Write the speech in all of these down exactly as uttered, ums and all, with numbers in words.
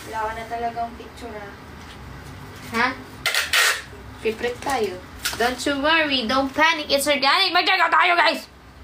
Wala ka na talagang picture, ha? Ha? Piprint tayo. Don't you worry. Don't panic. It's organic. Mag-check out tayo, guys!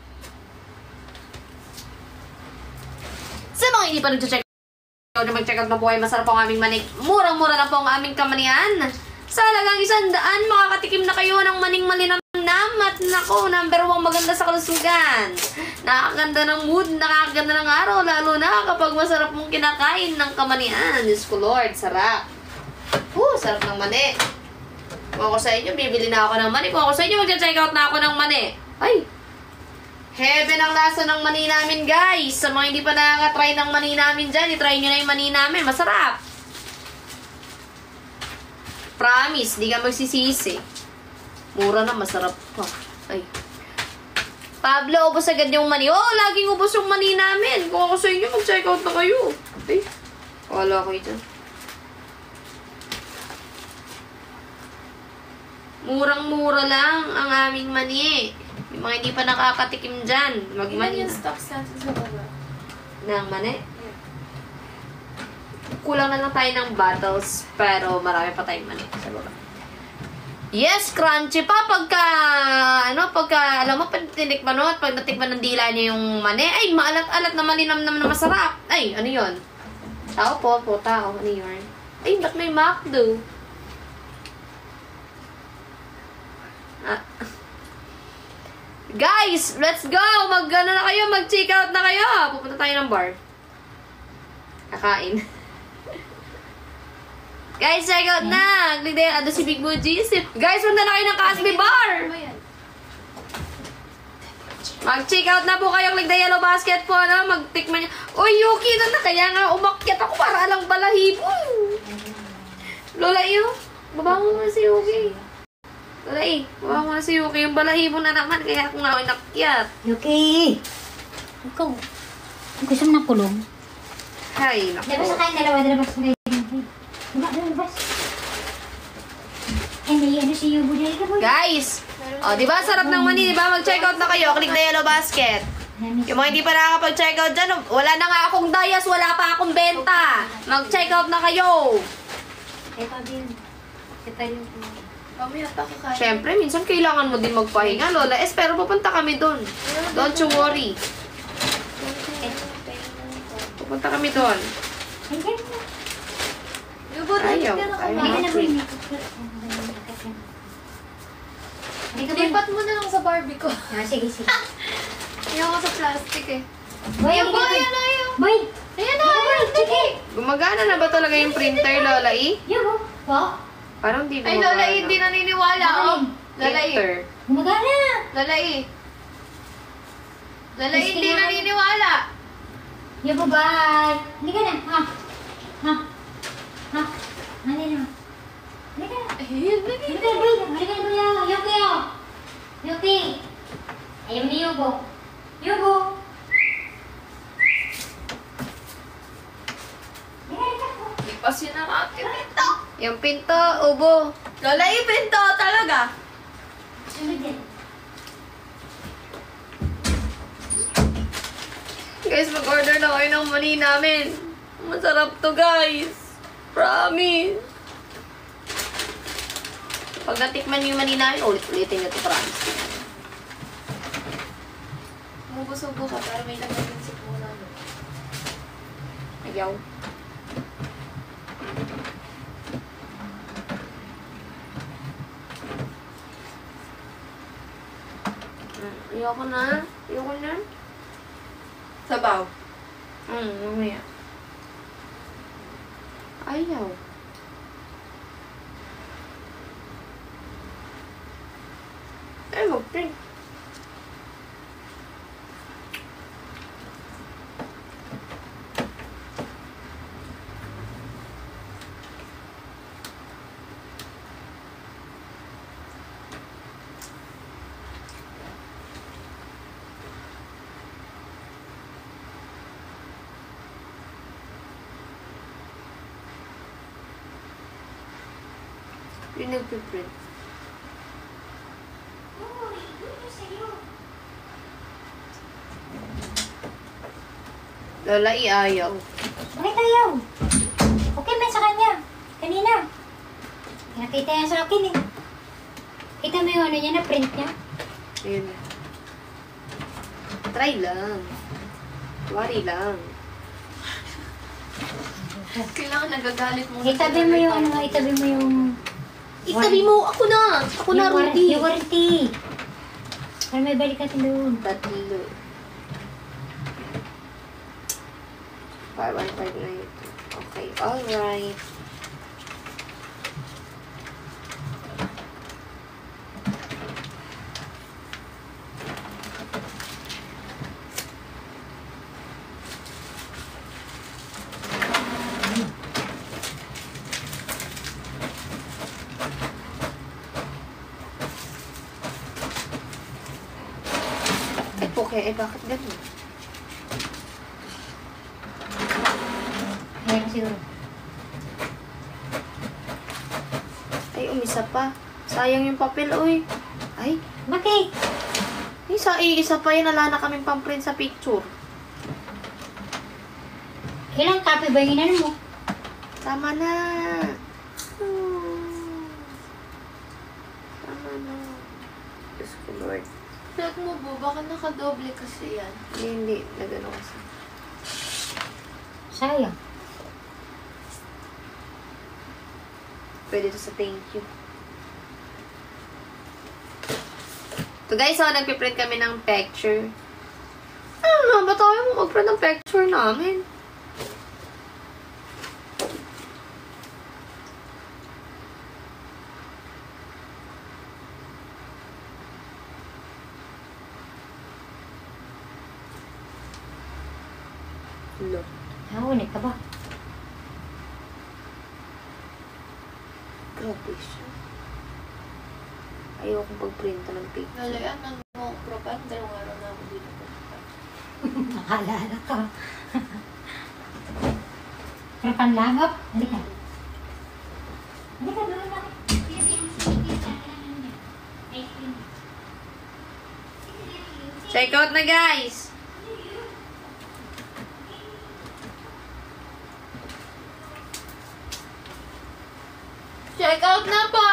Sa mga hindi pa nag-check out na mag-check out na po ay masarap po ang aming manig. Murang-mura na po ang aming kamanian. Sa halagang isang daan, makakatikim na kayo ng maning malinamnam. At nako, number one maganda sa kalusugan. Nakakaganda ng mood, nakakaganda ng araw. Lalo na kapag masarap mong kinakain ng kamanian. Diyos ko Lord, sarap. Uh, sarap ng mani. Kung ako sa inyo, bibili na ako ng mani. Kung ako sa inyo, mag-check out na ako ng mani. Ay! Heaven ang lasa ng mani namin, guys. Sa mga hindi pa nakaka-try ng mani namin dyan, i-try nyo na yung mani namin. Masarap. Promise, di ka magsisisi. Mura na, masarap pa. Ay. Pablo, ubos agad yung mani. Oh, laging ubos yung mani namin. Kung ako sa inyo, mag-check out na kayo. Ay, wala ko dyan. Murang-mura lang ang aming mani. Yung mga hindi pa nakakatikim dyan. Mag-mani Ilan yung stocks natin sa baba? Ng mani? Yeah. Kulang na lang tayo ng bottles, pero marami pa tayong mani sa baba. Yes, crunchy pa pagka, ano, pagka, alam mo, pag tinikman mo at pag natikman ng dila niya yung mani, ay, maalat-alat na malinamnam na masarap. Ay, ano yun? Tao po, po, tao, ano yun? Ay, ba't may McDo? Ah. Guys, let's go! Mag-ano na kayo, mag-check out na kayo! Pupunta tayo ng bar. Kakain. Guys, check out na! Gligday, ano si Big Muji? Guys, punta na kayo ng Casby Bar! Mag-check out na po kayo, Gligday Yellow Basket po, ano? Mag-tikman nyo. Uy, Yuki, na na! Kaya nga umakyat ako para alang balahibo. Lola, iyo. Baba mo na si Yuki. Lola, eh. Baba mo na si Yuki. Yung balahibo na naman, kaya ako nga inakyat. Yuki! Ikaw, gusto mo ng kulong? Hay, naku. Labas na kayo dalawa, dalabas na kayo. Diba, dalabas. Hindi, ano si Yubo dahil ka mo? Guys! O, oh, diba sarap ng mani, diba? Mag-check out na kayo. Click the yellow basket. Yung mga hindi pa nakakapag-check out dyan, wala na nga akong dayas, wala pa akong benta. Mag-check out na kayo. Ito din. Ito din. Mamaya pa kakain. Siyempre, minsan kailangan mo din magpahinga, Lola Es, pero pupunta kami doon. Don't you worry. Pupunta kami doon. Ayaw. Ayaw. Lipat mo na lang sa Barbie ko. Ah, sige, sige. Ayaw ko sa plastic eh. Boy, Ayan boy, ayan na yun. Boy! Ayan na, ayan. Sige. Gumagana na ba talaga yung printer, Lola E? Yubo! Po? Parang di Ay, gumagana. Lola E, hindi naniniwala. Oh. Lola E. Printer. Gumagana! Lola E. Lola E, hindi naniniwala. Yubo, bye! Hindi ka na. Ha? Ha? Ha? Ano na? Hindi ka na. Ayun, Hindi ka na, boy! Hindi ka na, boy! Yuki, oh! Yuki! Ayaw ni Yubo. Yubo! Ipasin na natin ito. Yung pinto, ubo. Lola E, pinto talaga. Sunod yan. Guys, mag-order na kayo ng mani namin. Masarap to, guys. Promise. Pag natikman niyo yung mani namin, ulit-ulitin nyo to, promise. Umubusubo ka para may laman din si Puna. Ayaw. Ayoko na. Ayoko na. Sabaw. Hmm, mamaya. Ayaw. Ay, mag-print. Yung nagpiprint. Lola, iayaw. Bakit ayaw? Okay, may Nakita yan sa akin eh. Kita mo yung ano niya na print niya? Ayun. Try lang. Wari lang. Kailangan nagagalit mo. Itabi mo yung ano, itabi mo yung... Itabi mo! Ako na! Ako na, yung war- Rudy! Yung warranty. Para may balik natin doon. Tatlo. five one five nine. Okay, alright. Eh, okay. Eh, bakit ganun? Ayan na siguro. Ay, umisa pa. Sayang yung papel, uy. Ay, Bakit? isa, eh, isa pa yun. Wala na kaming pang-print sa picture. Ilang copy ba yung inano mo? Tama na. Hmm. Tama na. Diyos ko, Lord. Check mo po, baka nakadoble kasi yan. Hindi, hindi. Nagano kasi. Sayang. Pwede to sa thank you. So guys, so nagpiprint kami ng picture. Ano na, ba't tayo mo mag-print ng picture namin? Hello. Nakunik ka ba? Grabe siya. Ayokong pag-print ng picture. Nalayan ng mga propan, dalawang araw na ako dito. Nakaalala ka. Pero panlangap. Halika. Halika doon lang. Check out na, guys! Check out na po!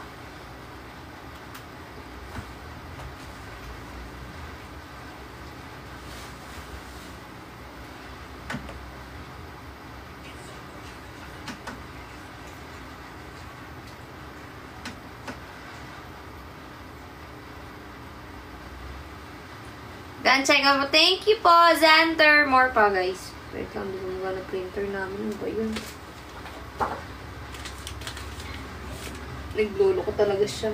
Dan, check out po. Thank you po, Xander. More pa, guys. Wait lang, hindi ko mga na printer namin. Ano ba yun? Naglolo ko talaga siya.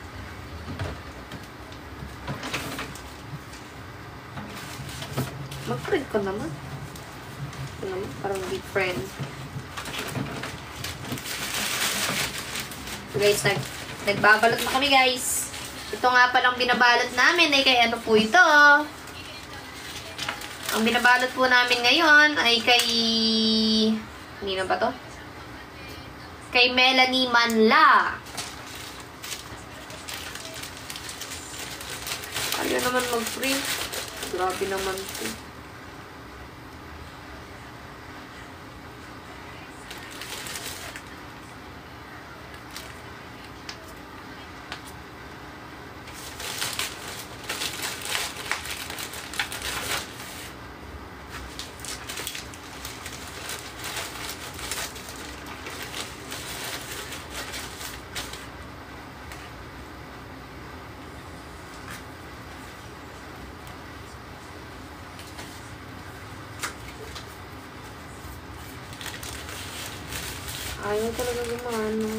Mag-print ka naman. Ito naman, parang big friend. So guys, nag nagbabalot na kami, guys. Ito nga palang binabalot namin ay kay ano po ito. Ang binabalot po namin ngayon ay kay... Hindi na ba to? Kay Melanie Manla. Ayaw naman mag-print. Grabe naman po. Ayaw talaga gumano.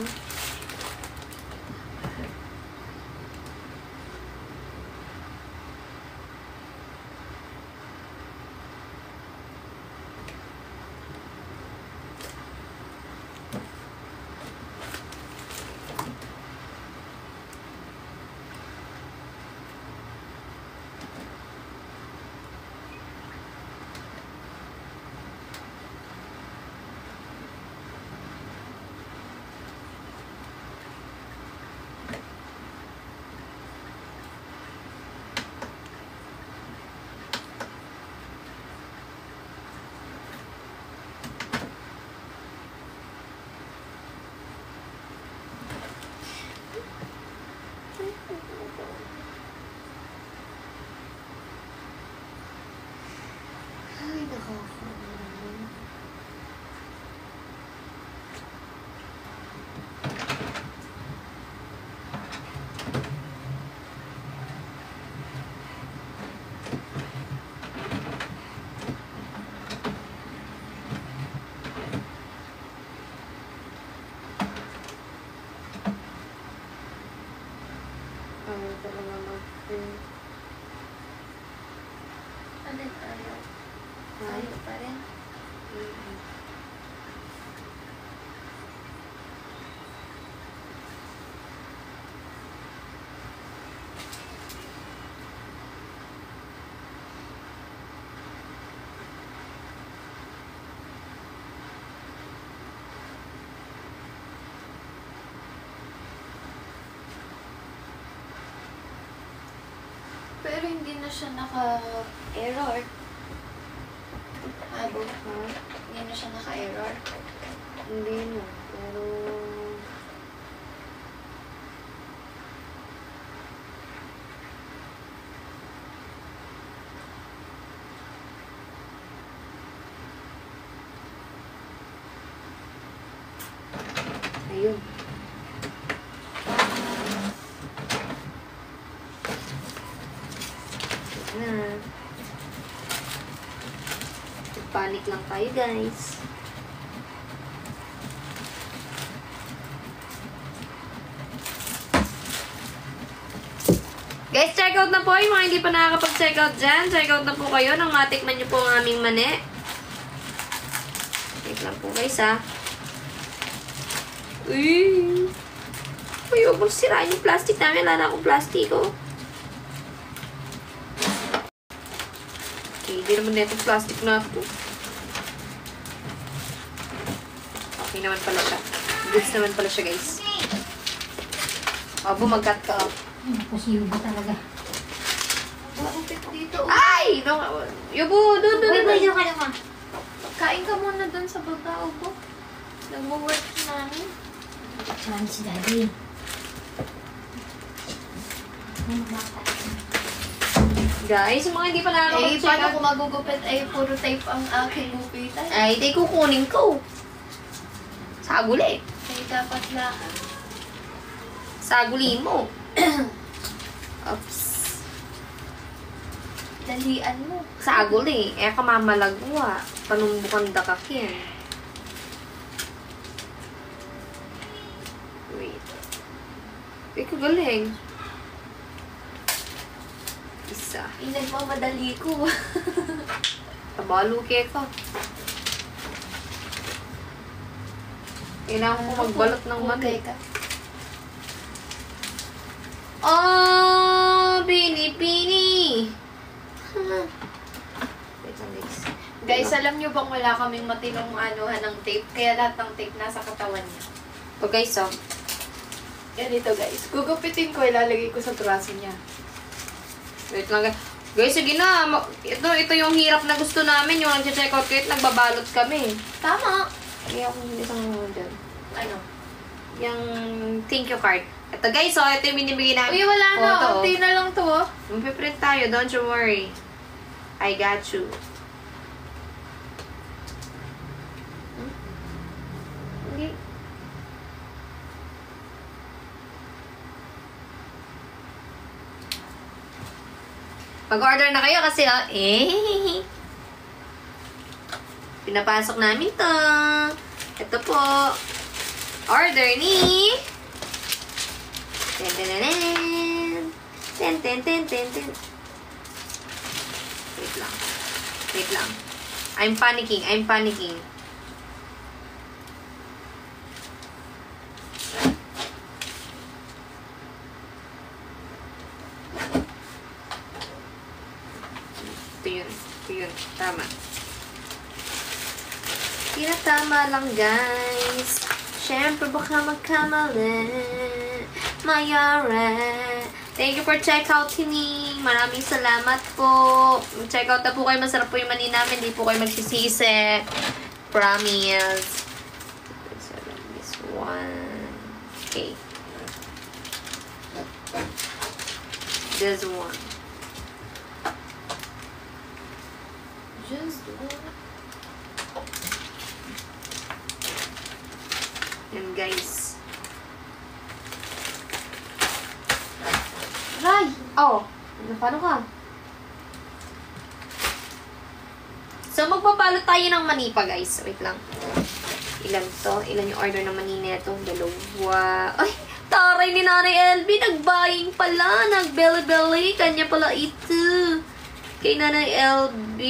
Pero hindi na siya naka-error. Abo. Ha? Hindi na siya naka-error. Hindi na. Pero... Ayun. Na. Panic lang tayo, guys. Guys, check out na po yung mga hindi pa nakakapag-check out dyan. Check out na po kayo nang matikman nyo po ang aming mani. Wait lang po guys, ha. Uy! Uy, huwag mo sirain yung plastic namin. Wala na akong plastic, oh. Okay, hindi naman na itong plastic na ito. Okay naman pala siya. Goods naman pala siya, guys. Oh, bumagkat ka, oh. Nakusibo talaga. Bakit dito? Ay! No, yubo, doon, doon, Uy, doon. pwede ka naman. Kain ka muna dun sa baba, Ubo. Nag-work namin. Saan si Daddy? Ano ba? Guys, yung mga hindi pa Eh, nakakapag-check paano out. kung magugupit ay puro tape ang aking gupitan? Ay, di kukunin ko. Saguli. Ay, dapat lang. Saguli mo. Oops. Dalian mo. Saguli. Eh, kamamalagwa. Panumbukan dakakin. Wait. Ay, kagaling. Isa. Yung nagmamadali ko. Tabalo ke ka. Kailangan ko magbalot ng mani. Ka. Oh, Pini-Pini! Wait lang, guys. Guys, alam nyo bang wala kaming matinong anuhan ng tape? Kaya lahat ng tape nasa katawan niya. O guys, oh. Ganito guys. Gugupitin ko, ilalagay ko sa braso niya. Wait lang, guys. Guys, sige na. Ma- Ito, ito yung hirap na gusto namin. Yung nag-check out kahit nagbabalot kami. Tama! Kaya ako hindi isang ano dyan. Ano? Yung thank you card. Ito guys, oh. Ito yung binibigay namin. Uy, wala na. Photo, oh. Unti na lang to, oh. Mapiprint tayo. Don't you worry. I got you. Hmm? Hindi. Mag-order na kayo kasi, oh, eh. Pinapasok namin to. Ito po. Order ni... Ten, ten, ten, ten. Ten, ten, ten, ten, ten. Wait lang. Wait lang. I'm panicking. I'm panicking. Ito yun. Ito yun. Tama. Tinatama lang, guys. Siyempre, baka magkamali. Mayara. Thank you for checkout, Tini. Maraming salamat po. Check out na po kayo. Masarap po yung mani namin. Hindi po kayo magsisisi. Promise. This one. Okay. This one. Just one. Yan, guys. Ray! Oh, paano ka? So, magpapalo tayo ng mani pa, guys. Wait lang. Ilan to? Ilan yung order ng mani neto? Dalawa. Ay, taray ni Nanay L B. Nag-buying pala. Nag-belly-belly. Kanya pala ito. Kay Nanay L B.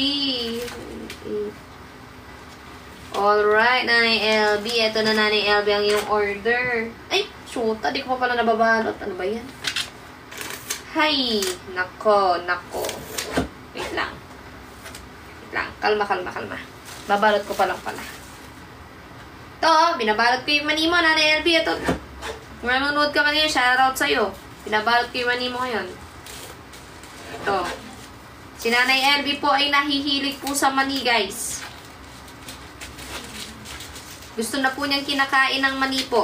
Alright, Nanay L B. Ito na, Nanay L B, ang iyong order. Ay, shoot. Di ko pa pala nababalot. Ano ba yan? Hay! Nako, nako. Wait lang. Wait lang. Kalma, kalma, kalma. Babalot ko pa lang pala. Ito, binabalot ko yung mani mo, Nanay L B. Ito. Kung nanonood ka kanina, shoutout sa'yo. Binabalot ko yung mani mo ngayon. Ito. Si Nanay L B po ay nahihilig po sa mani, guys. Gusto na po niyang kinakain ng mani po.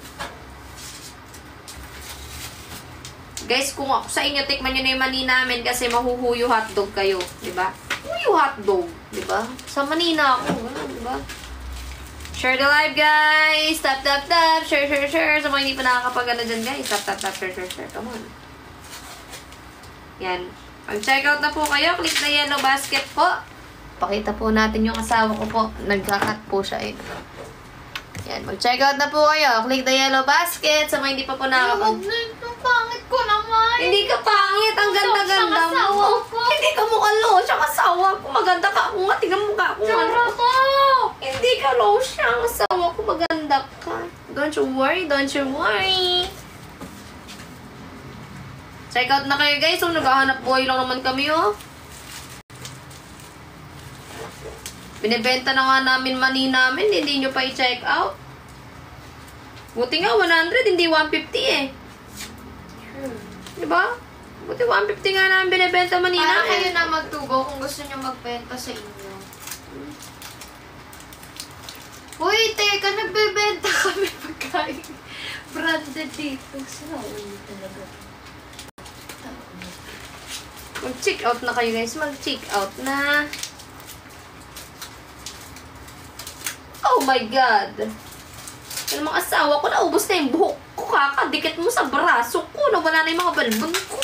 Guys, kung ako sa inyo, tikman nyo na yung mani namin kasi mahuhuyo hotdog kayo. Diba? Huyo hotdog. Diba? Sa mani na ako. Diba? Share the live, guys! Tap, tap, tap! Share, share, share! Sa mga hindi pa nakakapagana dyan, guys. Tap, tap, tap! Share, share, share. Come on. Yan. Pag-check out na po kayo, click na yellow basket po. Pakita po natin yung asawa ko po. Nagkakat po siya eh. Yan. Mag-check out na po kayo. Click the yellow basket. Sa mga hindi pa po nakakapag... Huwag na ito, pangit ko naman. Hindi ka pangit. Ang ganda-ganda Siyang asawa mo. ko. Hindi ka mukha low. Siyang asawa ko. Maganda ka. Ako nga. Tingnan mo ka. Ako nga. Charot ko. Hindi ka low. Siyang asawa ko. Maganda ka. Don't you worry. Don't you worry. Check out na kayo, guys. So, naghahanap buhay lang naman kami, oh. Binibenta na nga namin mani namin. Hindi nyo pa i-check out. Buti nga, one hundred. Hindi one fifty, eh. Diba? Buti one fifty nga namin binibenta mani Para namin. kayo na magtubo kung gusto nyo magbenta sa inyo. Uy, teka, nagbebenta kami pagkain. Branded dito. Saan talaga? Mag-check out na kayo, guys. Mag-check out na. Oh my God. Yung mga asawa ko, naubos na yung buhok ko. Kakadikit mo sa braso ko. Nawala na yung mga balbon ko.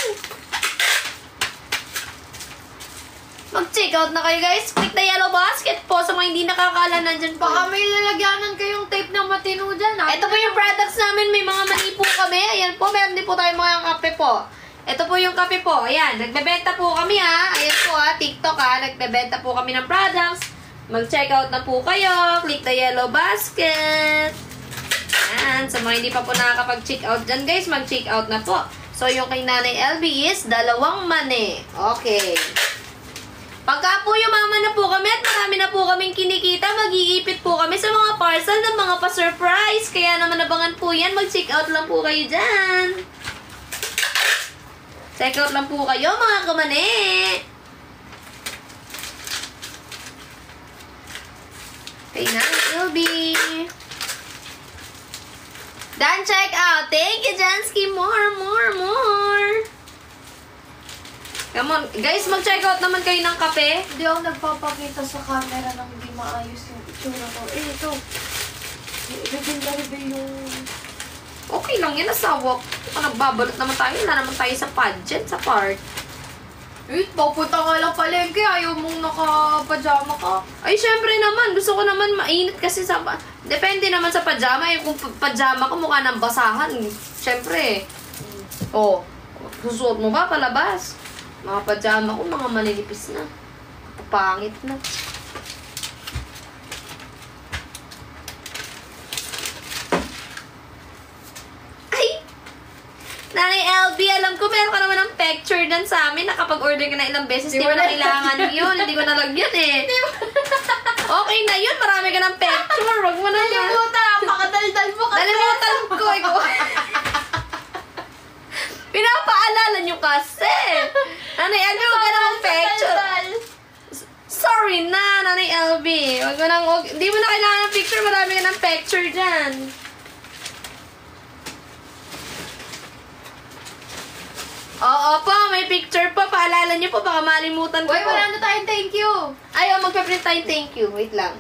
Mag-check out na kayo, guys. Click the yellow basket po sa mga hindi nakakala nandyan po. Baka may lalagyanan kayong tape na matino dyan. Ha? Ito po yung products namin. May mga mani po kami. Ayan po. Meron din po tayong mga kape po. Ito po yung kape po. Ayan. Nagbebenta po kami, ha. Ayan po, ha. TikTok, ha. Nagbebenta po kami ng products. Mag-check out na po kayo. Click the yellow basket. Ayan. Sa mga hindi pa po nakakapag-check out dyan, guys, mag-check out na po. So, yung kay Nanay L B is dalawang mani. Okay. Pagka po yumaman na po kami at marami na po kaming kinikita, mag-iipit po kami sa mga parcel ng mga pa-surprise. Kaya naman abangan po yan. Mag-check out lang po kayo dyan. Check out lang po kayo, mga kamani. Kay Nanay L B. Done check out. Thank you, Jansky. More, more, more. Come on. Guys, mag-check out naman kayo ng kape. Hindi ako nagpapakita sa camera nang hindi maayos yung itsura ko. Eh, ito. Rebel-rebel yung... Okay lang yan, asawa. Kung nagbabalot naman tayo, wala naman tayo sa pageant, sa park. Eh, papunta ka lang palengke. Ayaw mong naka-pajama ka. Ay, syempre naman. Gusto ko naman mainit kasi sa... Depende naman sa pajama. Yung kung pajama ko, mukha ng basahan. Syempre. Oh, susuot mo ba palabas? Mga pajama ko, mga maninipis na. Pangit na. Nanay L B, alam ko meron ka naman ng picture dyan sa amin. Nakapag-order ka na ilang beses. Di mo na kailangan yun. Hindi ko nalagyan eh. Okay na yun. Marami ka ng picture. Wag mo na yun. Nalimutan. Pakadaldal mo kasi. Nalimutan ko. Ikaw. Pinapaalala nyo kasi. Nanay L B, wag ka naman picture. Sorry na, Nanay L B. Wag mo nang, wag, di mo na kailangan ng picture. Marami ka ng picture dyan. Oo po, may picture po. Paalala niyo po, baka malimutan ko Uy, po. wala na tayong thank you. Ayaw, magpa-print tayo. Thank you. Wait lang.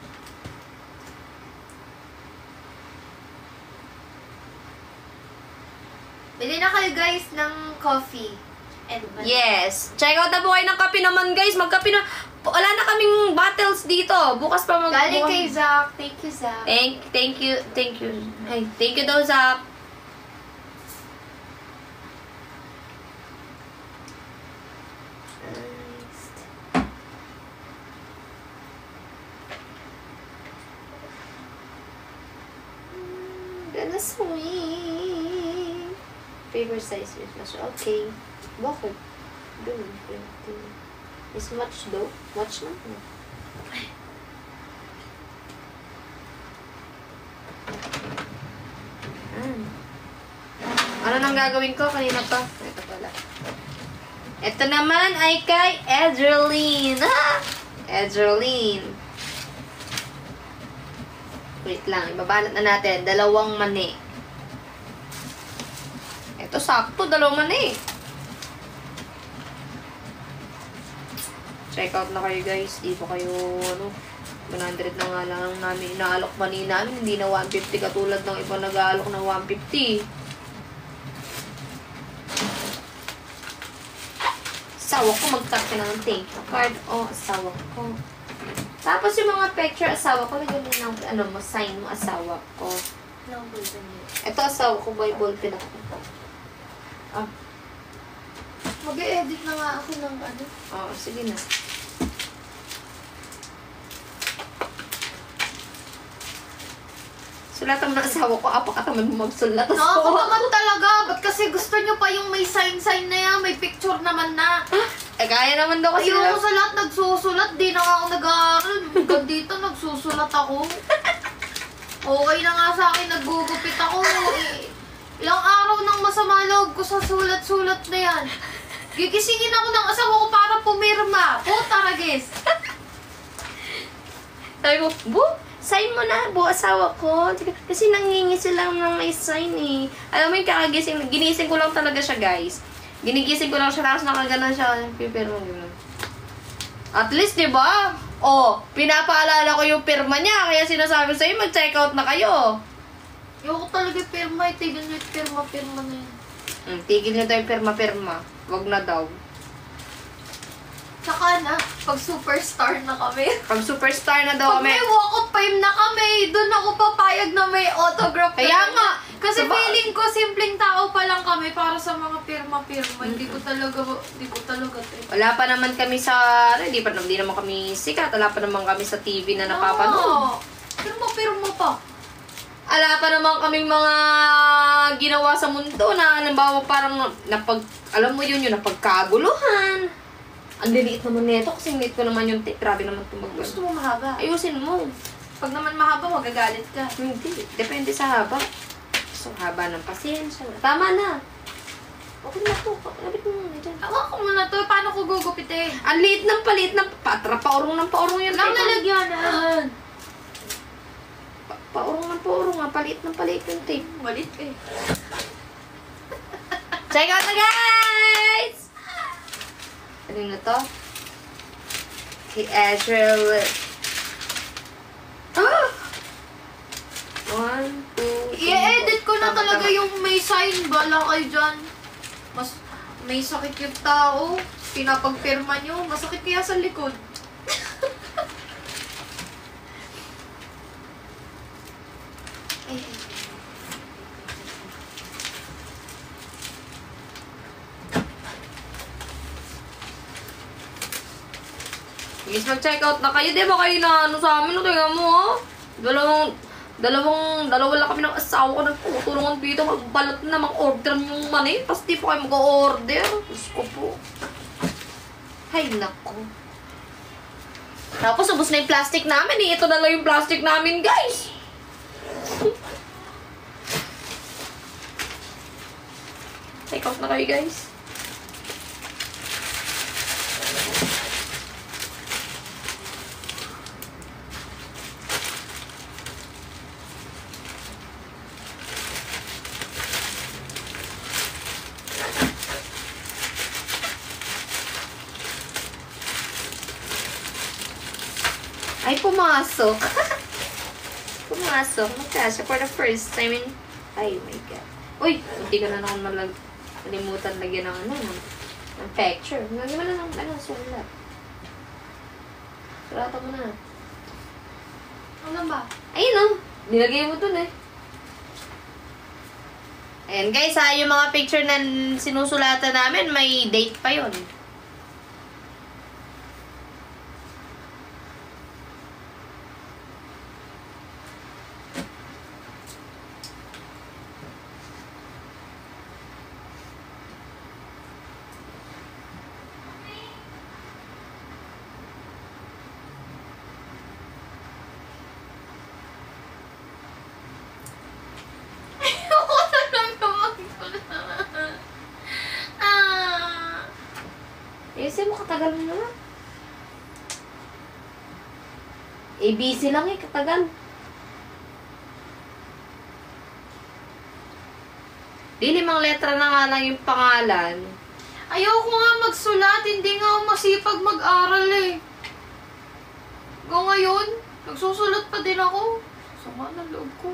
Bili na kayo guys ng coffee. And banana. Yes. Check out na po kayo ng kape naman, guys. Magkape na. Wala na kaming bottles dito. Bukas pa mag... Galing bukas- kay Zach. Thank you, Zach. Thank, thank you. Thank you. Ay, thank you daw, Zach. Gonna swing. Favorite size is much. Okay. Bakit? Doon. Is much though? Much na? No. Ah. Ano nang gagawin ko? Kanina pa. Ito pala. Ito naman ay kay Edgerline. Ah! Edgerline. Wait lang, ibabanat na natin. Dalawang mani. Ito, sakto. Dalawang mani. Check out na kayo, guys. Di ba kayo, ano, one hundred na nga lang namin inaalok mani namin. Hindi na one fifty katulad ng iba nag-aalok ng one fifty. Asawa ko, mag-tap ka ng thank you card. O, oh, asawa ko. Tapos yung mga picture, asawa ko, lagyan mo ng, ano mo, sign mo, asawa ko. Nang bulsa niyo. Ito, asawa ko, by ballpen ako. Ah, Mag-e-edit na nga ako ng ano. oh, sige na. Sulatan mo ng asawa ko, apakatamad mo magsulat. Nakakataman talaga. Ba't kasi gusto nyo pa yung may sign-sign na yan? May picture naman na. Eh, kaya naman daw kasi Ayoko sa lahat nagsusulat. Di na nga ako nag-aaral. Hanggang dito nagsusulat ako. Okay na nga sa akin. Naggugupit ako. Eh, ilang araw nang masama loob ko sa sulat-sulat na yan. Gigisingin ako ng asawa ko para pumirma. Puta ragis. Sabi ko, Bu, sign mo na, Bu, asawa ko. Kasi nangingi sila ng may sign eh. Alam mo yung kakagising, ginising ko lang talaga siya, guys. Ginigising ko lang siya, tapos nakaganan siya. Pipirma, gano'n. At least, di ba? Oh, pinapaalala ko yung pirma niya, kaya sinasabi sa'yo, mag-check out na kayo. Ayoko talaga pirma. Tigil nyo yung pirma-pirma na yan. Hmm, tigil nyo tayo pirma-pirma. Wag na daw. Saka na, pag superstar na kami. Pag superstar na daw Pag kami. may walk of fame na kami, doon ako papayag na may autograph. na Kaya ganyan. nga. Kasi Diba? feeling ko, simpleng tao pa lang kami para sa mga pirma-pirma. Hindi ko talaga, hindi ko talaga. Eh. Wala pa naman kami sa, ano, hindi pa hindi naman kami sikat. Wala pa naman kami sa T V na napapanood. Oo. Pirma-pirma pa. Wala pa naman kaming mga ginawa sa mundo na, halimbawa, parang napag, alam mo yun, yung napagkaguluhan. Ang liliit naman nito kasi liit ko naman yung tape. Grabe naman tumag. Gusto mo mahaba. Ayusin mo. Pag naman mahaba, magagalit ka. Hindi. Depende sa haba. So, haba ng pasensya. Tama na. Okay na po. Lapit mo muna dyan. Awa ko muna to. Paano ko gugupitin? Ang liit ng paliit ng patra. Paurong ng paurong yung Lang tape. nalagyanan. Pa- paurong ng paurong nga. Paliit ng paliit yung tape. Malit eh. Check out na, guys! Ano na to? Kay Azrael. Ah! One, two, three, I-edit ko na tama, talaga tama. yung may sign. Bala kayo dyan. Mas may sakit yung tao. Pinapagpirma nyo. Masakit kaya sa likod. Eh. Guys, mag-check out na kayo. Di ba kayo na ano sa amin? No, tingnan mo, ha? Dalawang, dalawang, dalawa lang kami ng asawa ko. Nagputulungan dito. Magbalot na, mag-order yung money. Tapos di pa kayo mag-order. Diyos ko po. Hay, nako. Tapos, ubos na yung plastic namin, eh. Ito na lang yung plastic namin, guys. Check out na kayo, guys. Ay, pumasok. Pumasok. Magkasya for the first time in... Ay, my God. Uy, hindi ka na naman malag... Nalimutan lagyan ng ano, ng, ng picture. Lagyan mo na ng ano, sulat. Surata mo na. Ano ba? Ayun o. Nilagay mo dun eh. Ayan guys, ha, yung mga picture na sinusulatan namin, may date pa yun. Ayusin mo, katagal mo naman. A B C lang eh, katagal. Di limang letra na nga lang yung pangalan. Ayoko nga magsulat, hindi nga ako masipag mag-aral eh. Kung ngayon, nagsusulat pa din ako. Sama ng loob ko.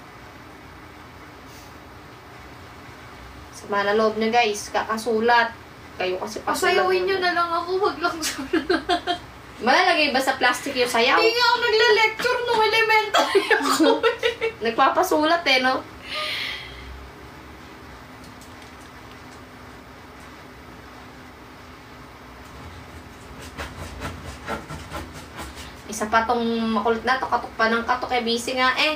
Sama na loob niya guys, kakasulat. Kayo kasi pasulat. Pasayawin nyo na lang ako, wag lang sulat. Malalagay ba sa plastic yung sayaw? Hindi nga ako nagle-lecture nung elementary ako. Nagpapasulat eh, no? Isa pa tong makulit na to, katok pa ng katok eh, busy nga eh.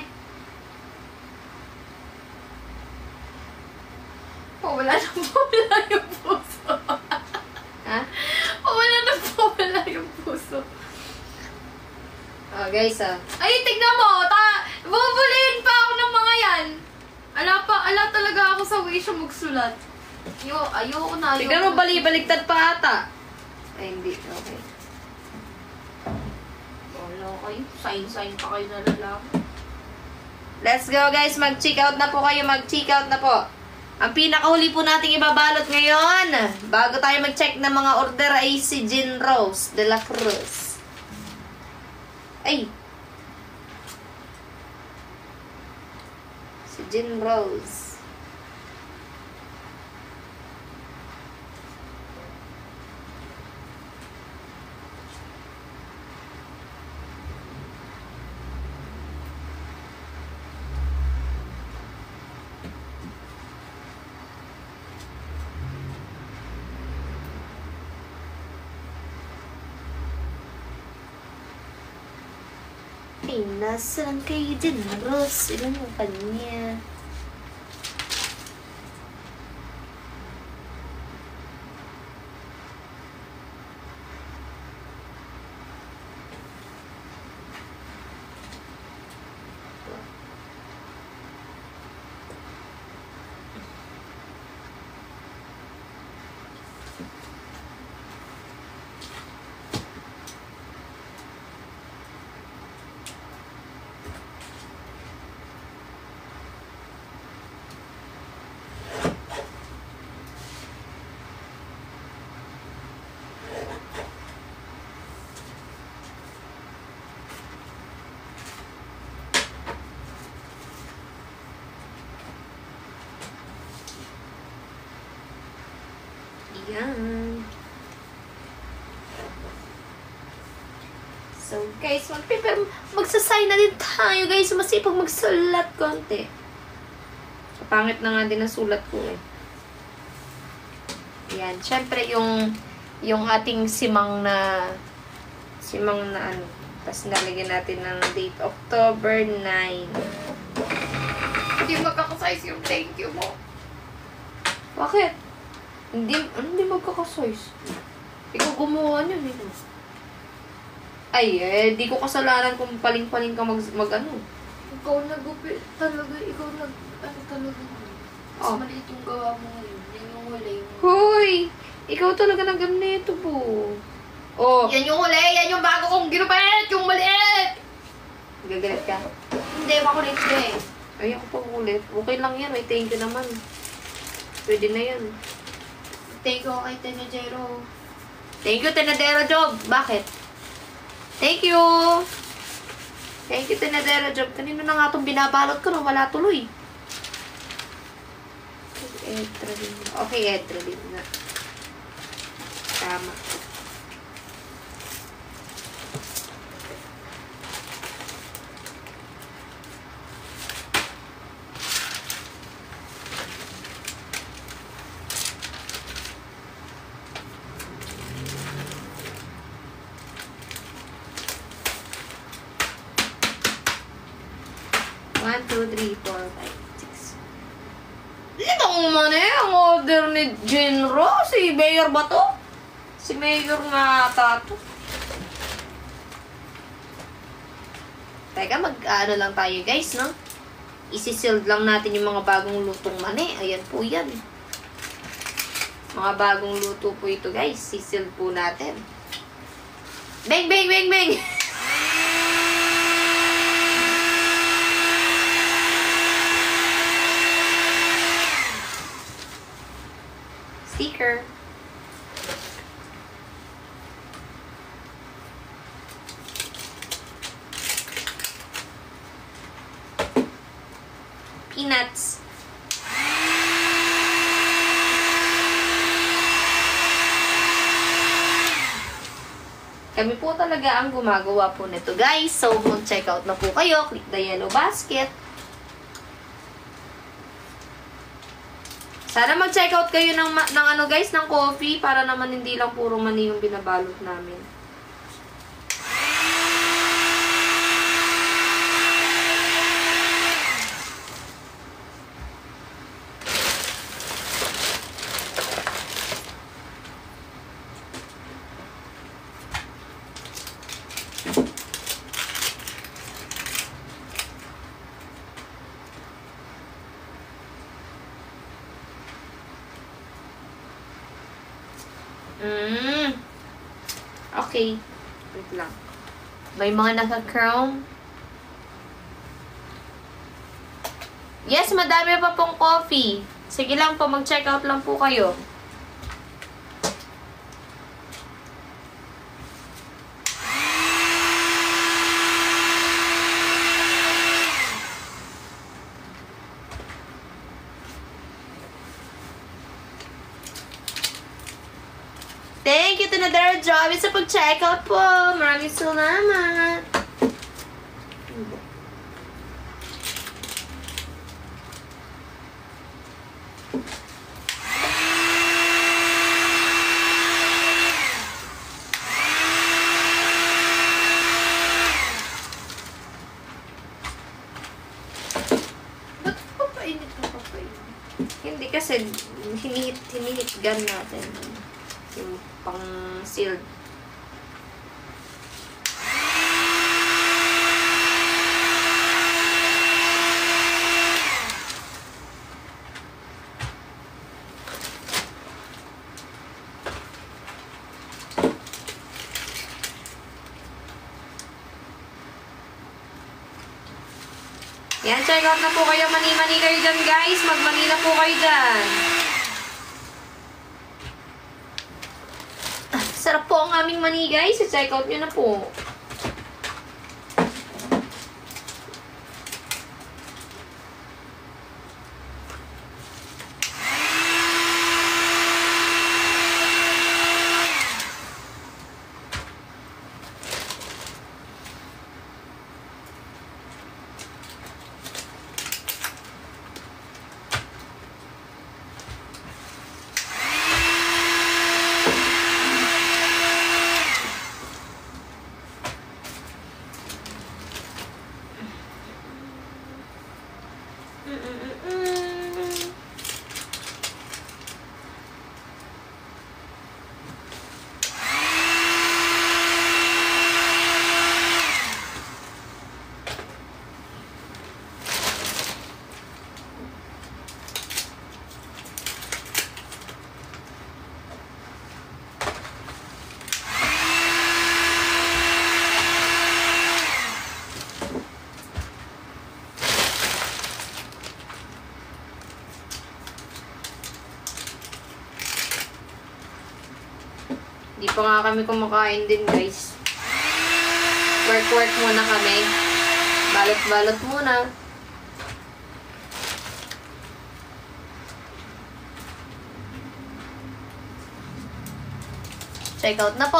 Pawala na pawala yung puso. Ha? Pawala na pawala yung puso. Oh, guys ah. Ay, tignan mo! Ta bubulihin pa ako ng mga yan! Ala pa, ala talaga ako sa way siya magsulat. Yo, ayoko na, ayoko. Tignan mo, bali-baligtad pa ata. Ay, hindi. Okay. Wala kayo. Sign-sign pa kayo na lalaki. Let's go guys, mag-check out na po kayo, mag-check out na po. Ang pinakahuli po nating ibabalot ngayon, bago tayo mag-check ng mga order ay si Jean Rose de la Cruz. Ay! Si Jean Rose. Ay, nasaan kayo dyan, Rose? Ilan yung kanya? Yan. So, guys, mag-prepare, magsasign na din tayo, guys. Masipag magsulat konti. Pangit na nga din ang sulat ko, eh. Yan. Siyempre, yung, yung ating simang na, simang na ano. Tapos, nalagyan natin ng date, October ninth. Hindi magkakasize yung thank you mo. Bakit? Hindi, hindi magkakasize. Ikaw gumawa niyan, eh. Ay, eh, di ko kasalanan kung paling-paling ka mag, mag ano. Ikaw nag-upit talaga, ikaw nag, ano talaga. Mas Oh. maliit yung gawa mo ngayon. Yan yung huli. Hoy! Ikaw talaga nag-ganito po. Oh, Yan yung huli, yan yung bago kong ginupit, yung maliit! gagalit ka. Hindi, makulit ka eh. Ay, ako pa ulit. Okay lang yan. May thank you naman. Pwede na yan. Thank you kay Tenejero. Thank you, Tenadero Job. Bakit? Thank you! Thank you, Tenadero Job. Kanino na nga itong binabalot ko nung wala tuloy. Edradin. Okay, Edradin na. Tama. one, two, three, four, five, six. Ito kung man eh, ang order ni Jinro. Si Mayor ba to? Si Mayor nga ata to. Teka, mag-ano lang tayo guys, no? Isi-sealed lang natin yung mga bagong lutong mani. Ayan po yan. Mga bagong luto po ito, guys. Sisil po natin. Bang, bang, bang, bang! Sticker. Peanuts. Kami po talaga ang gumagawa po nito, guys. So, mag-check out na po kayo. Click the yellow basket. Sana mag-check out kayo ng, ng ano, guys, ng coffee para naman hindi lang puro mani yung binabalot namin. Mm. Okay. Wait lang. May mga naka-chrome. Yes, madami pa pong coffee. Sige lang po, mag-check out lang po kayo. Thank you to Nadara Job sa pag-check out po. Maraming salamat. Ba't papainit na papainit? Hindi kasi hinihit, hinihit gun natin. Yung pang sealed. Yan, check out na po kayo. Mani-mani kayo dyan, guys. Mag-mani na po kayo dyan. Sarap po ang aming mani, guys. I-check out nyo na po. Hindi pa nga kami kumakain din, guys. Work-work muna kami. Balot-balot muna. Check out na po.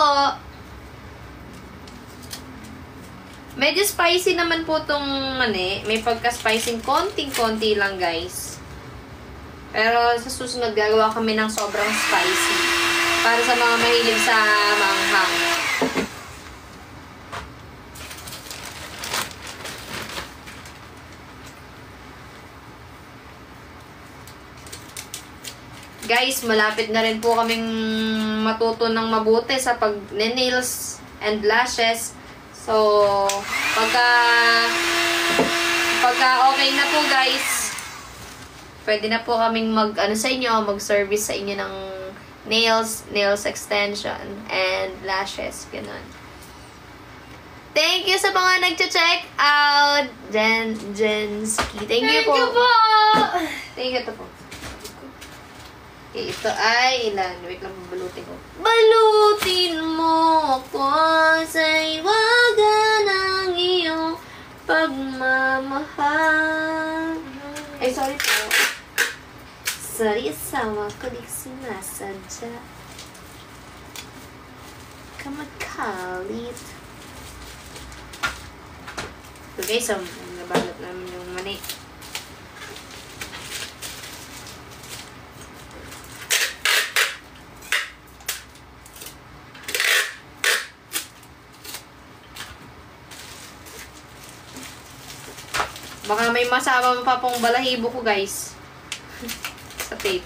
Medyo spicy naman po tong mani. May pagka-spicy konting-konti lang, guys. Pero sa susunod, gagawa kami ng sobrang spicy. Para sa mga mahilig sa manghang. Guys, malapit na rin po kaming matuto ng mabuti sa pag-nails and lashes. So, pagka pagka okay na po, guys, pwede na po kaming mag ano sa inyo, mag-service sa inyo ng nails, nails extension, and lashes. Ganun. Thank you sa mga nag-check out. Jen, Jenski. Thank, Thank you po. you po! Thank you, ito po. Okay, ito ay ilan. Wait lang, balutin ko. Balutin mo ako sa iwaga ng iyong pagmamahal. Ay, sorry po. Sorry, asawa ko di sinasadya. Kamakalit. So guys, um, nabalot namin yung mani. Baka may masama pa pong balahibo ko, guys. Sa tape.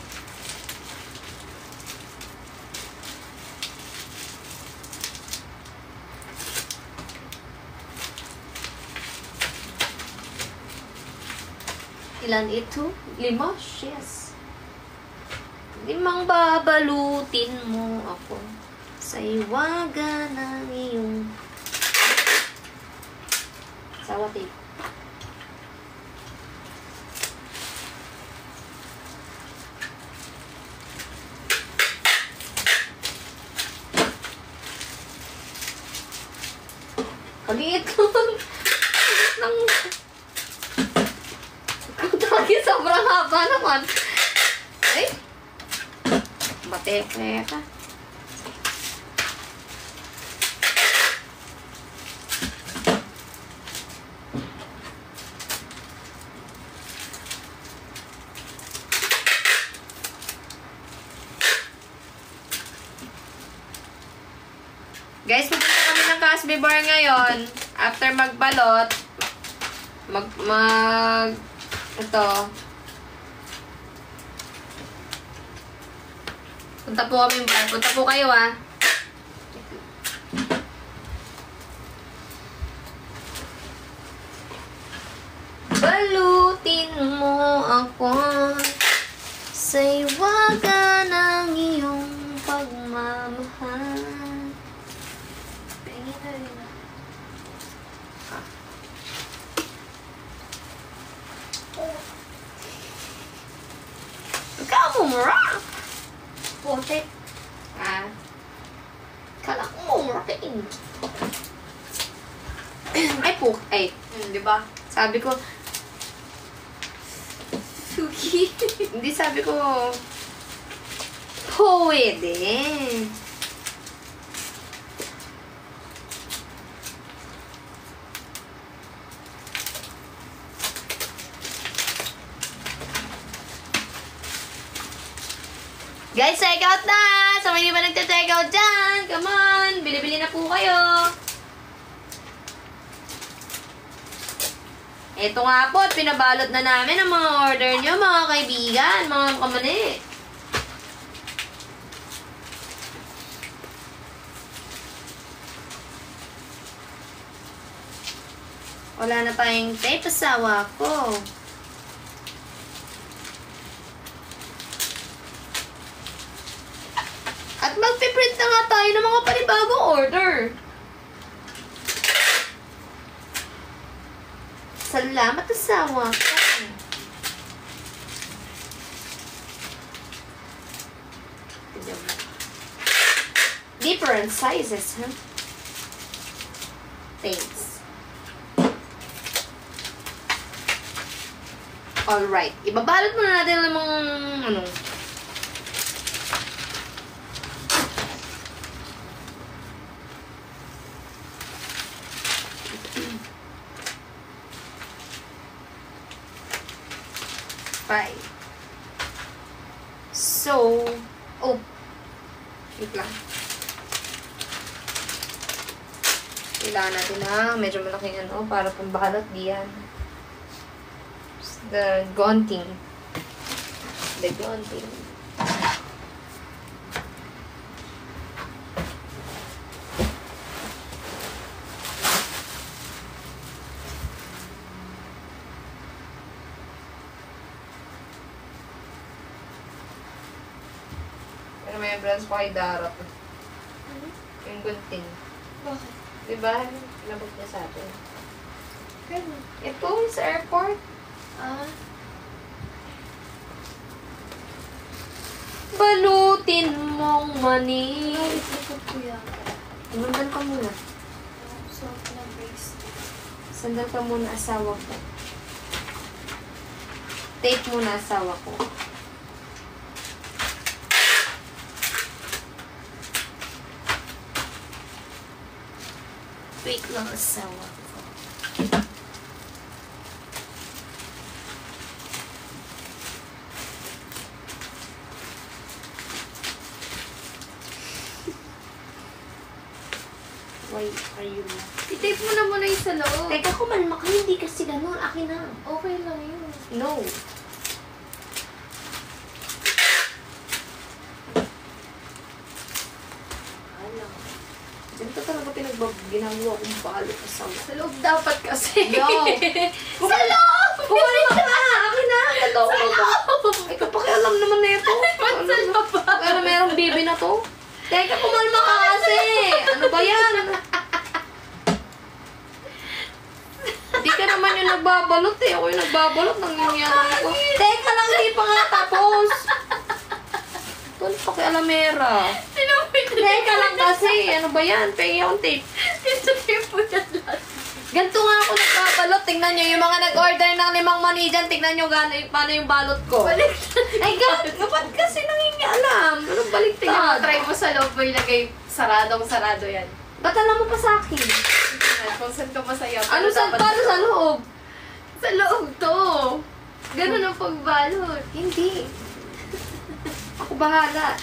Ilan ito? Lima? Yes. Limang babalutin mo ako sa iwaga ng iyong sawa tape. Kaliit lang. Nang Kutagi, sobrang haba naman. Ay. Bate-bate ka. Guys, pupunta kami ng Casby Bar ngayon. After magbalot, mag, mag, ito. Punta po kami bar. Punta po kayo, ah. Balutin mo ako sa iwaga ng iyong pagmamahal. Ikaw mo mura! Pote. Ah. Kala ko mo mura kain. Ay po. Ay. Hmm, diba? Sabi ko. Suki. Hindi sabi ko. Pwede. Guys, check out na! Sa mga hindi ba nagta-check out dyan, come on! Bili-bili na po kayo! Ito nga po, at pinabalot na namin ang mga order nyo, mga kaibigan, mga kamani. Wala na tayong tape, asawa ko. At magpiprint na nga tayo ng mga panibagong order. Salamat, asawa ko. Different sizes, huh? Thanks. Alright. Ibabalot muna natin ng mga, ano, five. So, oh, wait lang. Kailangan natin na medyo malaking ano para pambalot diyan. The gunting. The gunting. Pero remembrance pa kay Dara to. Yung gunting. Bakit? Diba? Labot niya sa atin. Kailan? Ito, sa airport. Ah, Balutin mong mani. likod ko yan. Sandal ka muna. Suot na brace. Sandal ka muna, asawa ko. Tape muna, asawa ko. Wait lang, asawa ko. Why are you not? I-tape mo na muna yung sa loob. Teka, kumalma ka. Hindi kasi ganun. Akin na. Okay lang yun. No. Ano? Ganito talaga pinag-ginagawa kong balo kasama. Sa loob dapat kasi. No. Sa loob! Kumalma ka na! Akin na! Ganito ako. Sa loob! Ay, kapakialam naman na ito. Ba't sa loob? Pero merong bibi na to. Teka, kumalma ka kasi! Ano ba yan? Hindi ka naman yung nagbabalot eh. Ako yung nagbabalot ng nangyayari ko. Teka lang, hindi pa nga tapos. Ito, pakialamera. Teka lang kasi. Ano ba yan? Pengi akong tape. I-tape mo yan lahat. Ganito nga ako nagbabalot. Tingnan nyo, yung mga nag-order ng limang mani dyan, tingnan nyo gano'n, paano yung balot ko. Baliktad. Ay, gano'n. Ba't kasi nangingialam? Anong baliktad? Tingnan mo, try mo sa loob mo ilagay saradong sarado yan. Ba't alam mo pa sa akin? Kung saan ka masaya. Ano sa, paano sa loob? Sa loob to. Ganun ang pagbalot. Hindi. Ako bahala.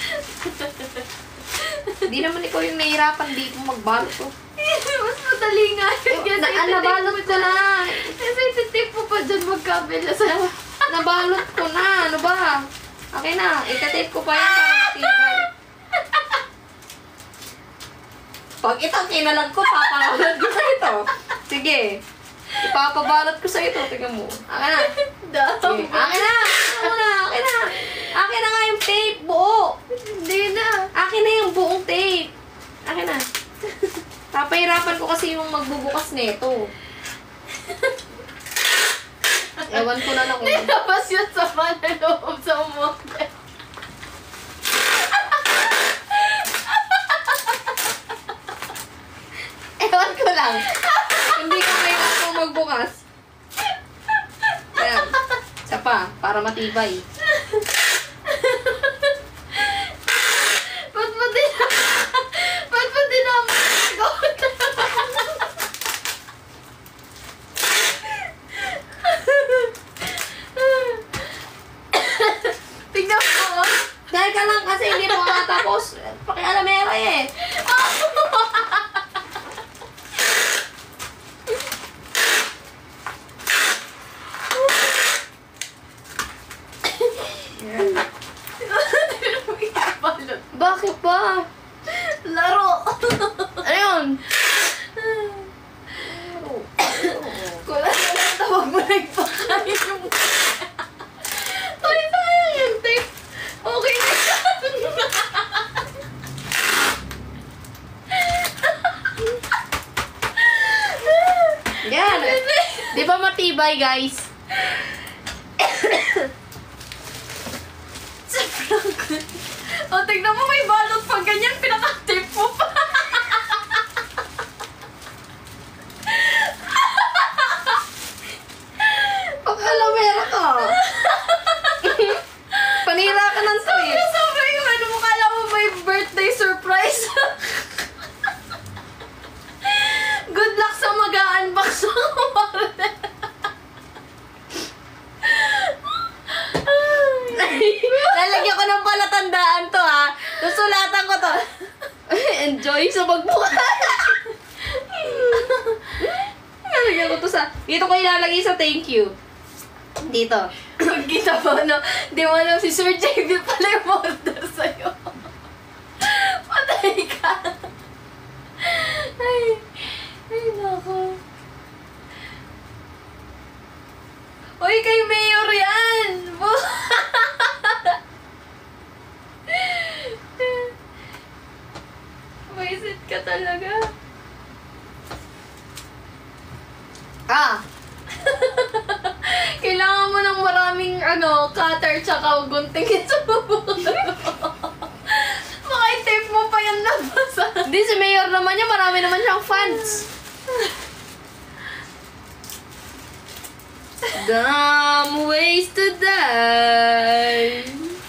Hindi naman ikaw yung nahihirapan dito magbalot ko. Mas madali nga yun. Kasi Na, ititip nabalot mo ko dyan. na. Kasi ititip mo pa dyan magkabila sa... Nabalot ko na. Ano ba? Okay na. Itatape ko pa yan para matibay. Pag ito kinalag ko, papabalot ko sa ito. Sige. Ipapabalot ko sa ito. Tingnan mo. Akin na. Daw. Sige. Akin na. Akin na. Akin na. Akin na nga yung tape. Buo. Hindi na. Akin na yung buong tape. Akin na. Papahirapan ko kasi yung magbubukas nito. Ewan ko na lang kung... Nilabas yun sa manaloob sa umote. Ewan ko lang. Hindi ko kailangan magbukas. Ayan. Isa pa, para matibay. Ba't mo din... Ba't mo din ako nag-out? Tignan mo. Dahil ka lang kasi hindi mo matapos. Pakialamera eh. Bakit ba? Laro. Ano yun? Kulang na lang tawag mo nagpakain yung... Ay, sayang yung tape. Okay na yan. Yan. Di ba matibay, guys? O, tignan mo, may balot pag ganyan, pinaka-tape mo pa. Pag-alamera ka. Panira ka ng Sobra, sweet. sobra yung ano mo, kala mo may birthday surprise. Good luck sa mag-unbox ng order. Lalagyan ko ng palatandaan to, ha. Susulatan ko to. Enjoy sa magbukas. Lalagyan ko to sa... Dito ko ilalagay sa thank you. Dito. Pagkita mo, no? Di mo alam si Sir J B pala yung order sa'yo. Patay ka. Ay, ay, nako. Uy, kay Mayor yan! ano, cutter tsaka gunting sa Mga tape mo pa yan nabasa. Hindi, si Mayor naman niya, marami naman siyang fans. Dumb ways to die.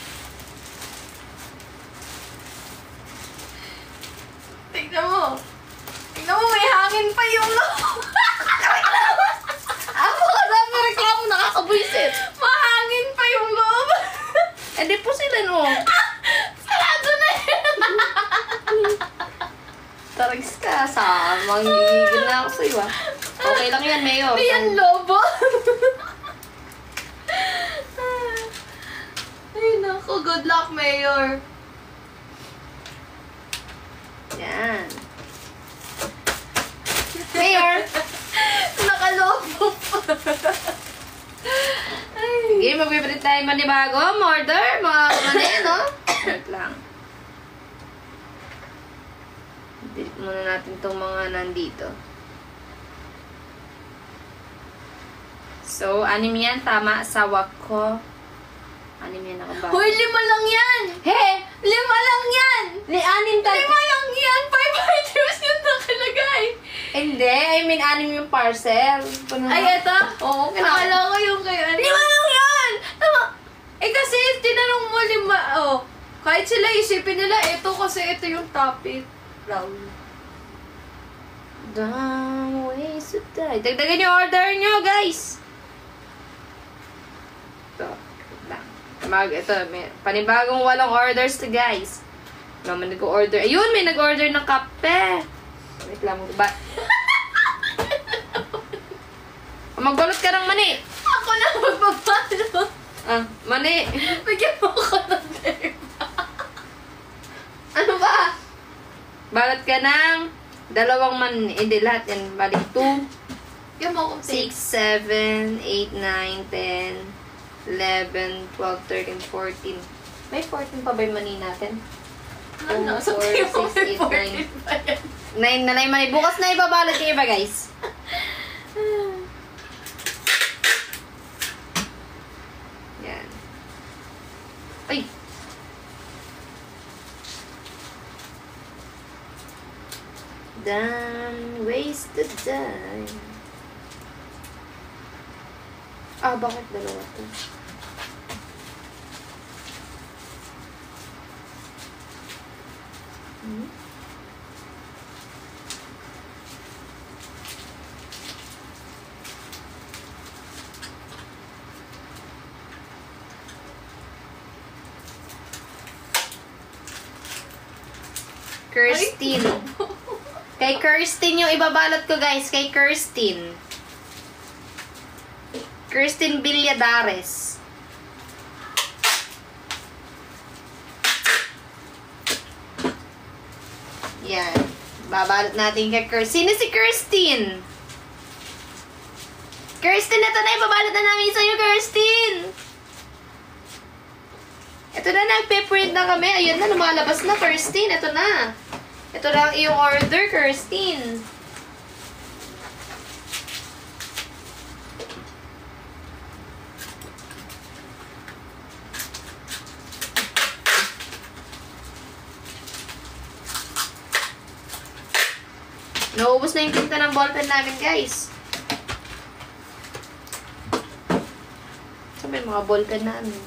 Tignan mo. Tignan mo, may hangin pa yung loob. Ako ka dami reklamo, nakakabuisit. Mahangin pa yung loob. Eh, di po sila, no? Sarado na yun. Tarags ka, sa manggigigil na ako sa'yo, ah. Okay lang yan, Mayor. Hindi yan lobo. Ay, naku. Good luck, Mayor. Yan. Mayor! Nakalobo pa. Ay. Sige, magpipilit tayo manibago. Order, mga kumane, no? Wait lang. Delete muna natin itong mga nandito. So, anim yan. Tama. Sawa ko. Anim yan nakabago. Hoy, lima lang yan. He! Lima lang yan. Ni anim tayo. Lima lang yan. Five items yung nakalagay. Hindi. I mean, anim yung parcel. Ano Ay, ba? eto? Oo, kinaka- Akala ko yung kay ano. Lima lang yan. Tama. Eh kasi, tinanong mo lima. Oh, kahit sila isipin nila, ito kasi ito yung topic. Brown. Dumb ways to die. Dagdagan yung order nyo, guys. Ito. Wait lang. Mag, ito, may panibagong walong orders to, guys. Naman nag-order. Ayun, may nag-order ng kape. Wait lang, ba? Magbalot ka ng mani. Ako na magbabalo. Ah, mani. Bigyan mo ako ng tape. Ano ba? Balot ka ng dalawang mani. Hindi, lahat yan. Balik two, Bigyan mo akong tape. six, seven, eight, nine, ten, eleven, twelve, thirteen, fourteen. May fourteen pa ba yung mani natin? Ano? Sa four, tingin mo six, may eight, nine. fourteen pa yan. nine na lang yung mani. Bukas na ibabalot yung iba, guys. Yan. Ay! Damn ways to die. Ah, bakit dalawa to? Hmm? Kirstine. Kay Kirstine yung ibabalot ko, guys. Kay Kirstine. Kirstine Villadares. Yan. Babalot natin kay Kirstine. Sino si Kirstine? Kirstine, ito na. Ibabalot na namin sa'yo, Kirstine. Ito na, nagpe-print na kami. Ayun na, lumalabas na, Kirstine. Ito na. Ito lang yung order, Kirstine. Naubos na yung tinta ng ballpen namin, guys. Sabi yung mga ballpen namin.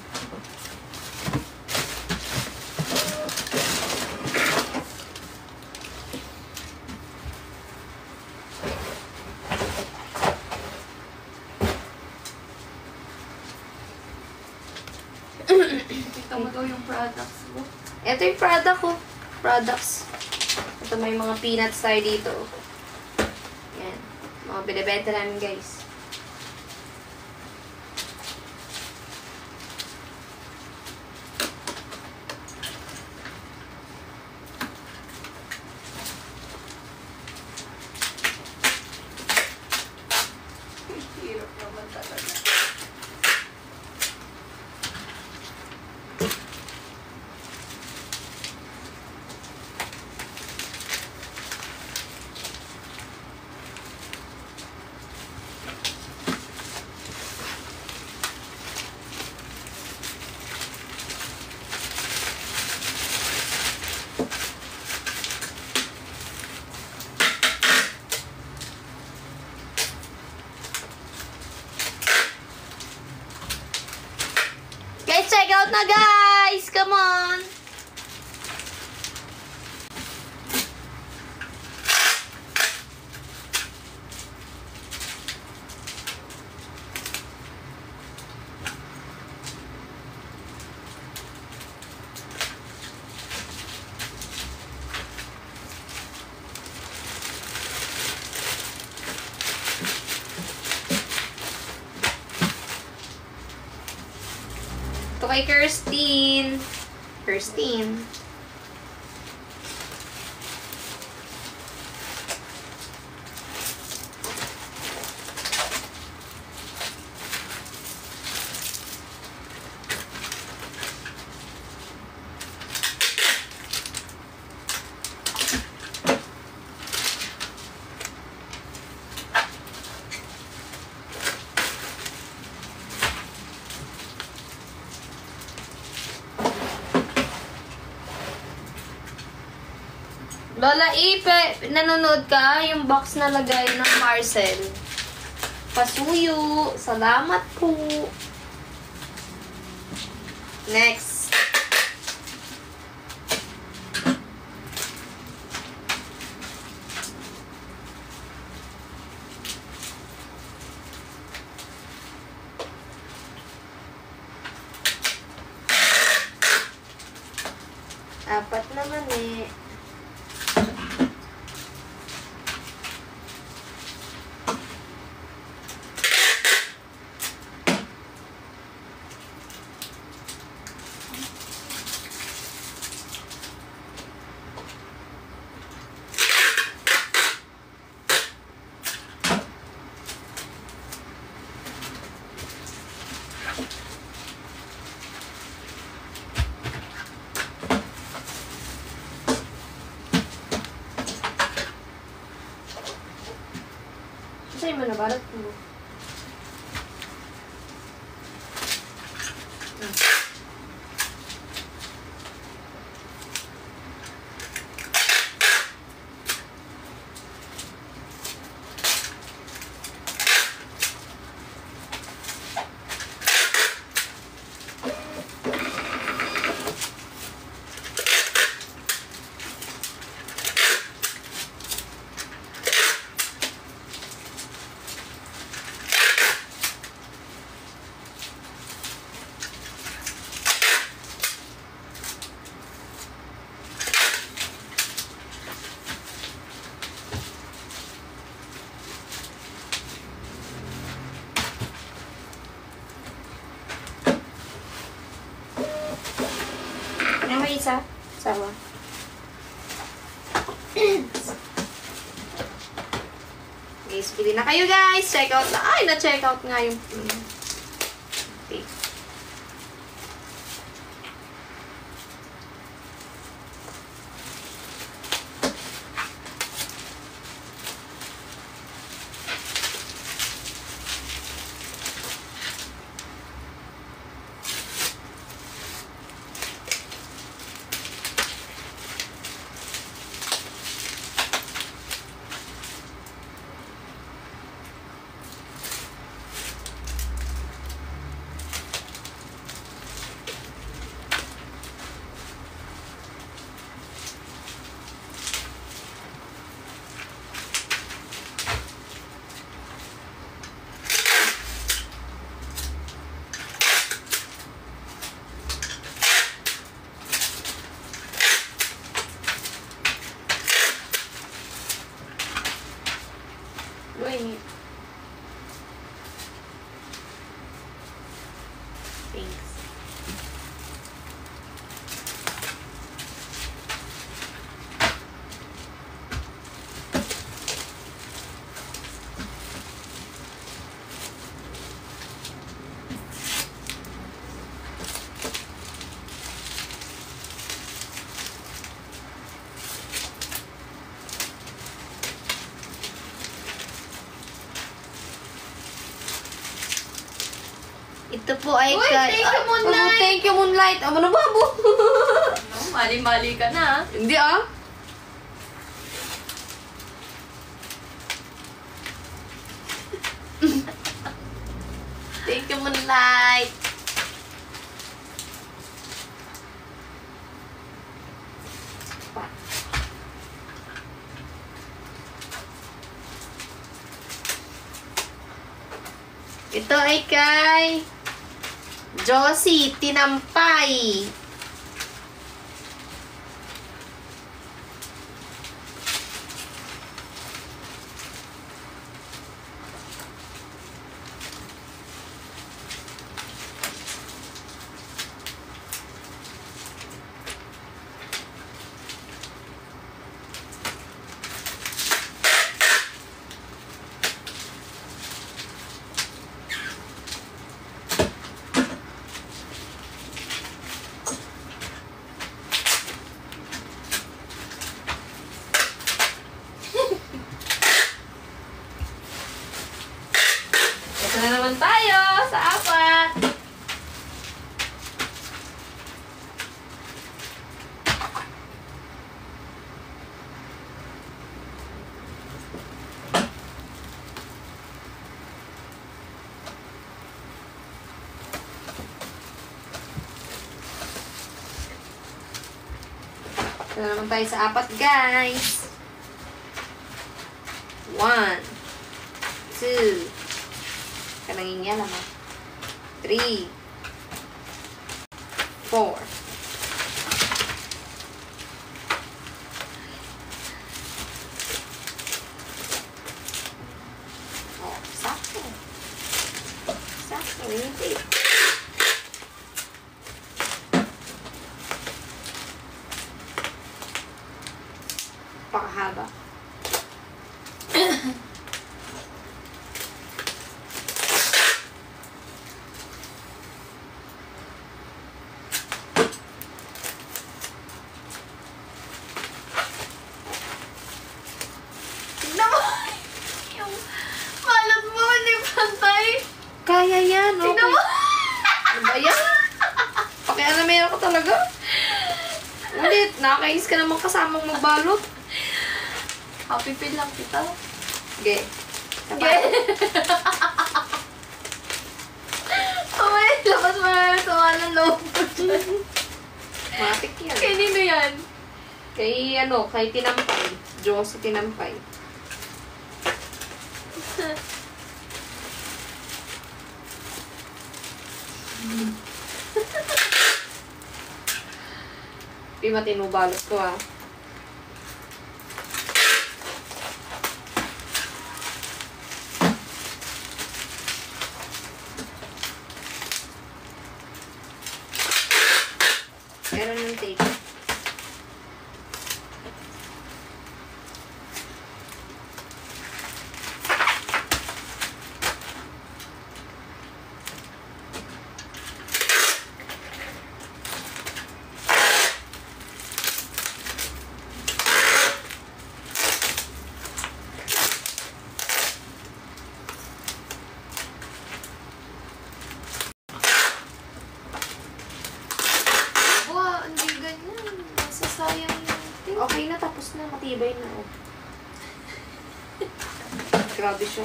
Ito mo daw yung products mo. Ito yung product ko. Products. Ito may mga peanuts tayo dito. Yan. Mga binibenta namin, guys. Hirap naman talaga. out na, guys! Come on! Ito kay Kirstine. Kirstine. Lola Ipe, nanonood ka? Yung box na lagay ng parcel. Pasuyo. Salamat po. Next. Apat naman eh. Sa'yo mo na, balat mo. Ano mo isa? Sawa. Guys, bili na kayo guys. Check out na. Ay, na-check out nga yung... Okay. Wait. Thanks. Ito po ay Uy, kay... thank you, Moonlight! Oh, thank you, Moonlight! Amo na babo! No, mali-mali ka na. Hindi ah. Thank you, Moonlight! Ito ay kay Josie Tinampay. Ito na naman tayo sa apat. Ito na naman tayo sa apat, guys. One, two, kanangin lang ha. Three, four, oh, sakto. Sakto, hindi. Pakahaba. Malat mo, hindi pantay. Kaya yan, okay. Tignan mo. Ano ba yan? Pakialamera ko talaga. Ulit, nakakainis ka naman kasamang magbalot. Happy feel lang kita. Sige. Okay. Kamay, labas mo na yung sama ng loob ko dyan. Matik yan. Kaya nino yan? Kay ano, kay Tinampay. Josie Tinampay. Di matino balot ko ah. Meron yung tape. Wow, hindi ganyan. Masasayang yung thing. Okay na, tapos na. Matibay na. Oh. Grabe siya.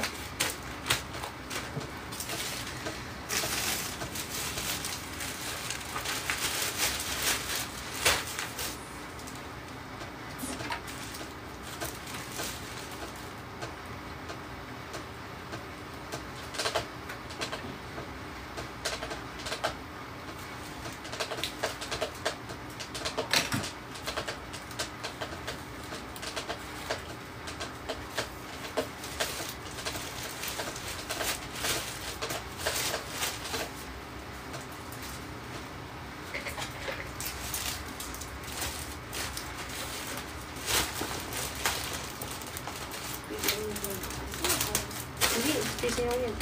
Hindi, kasi ako yan.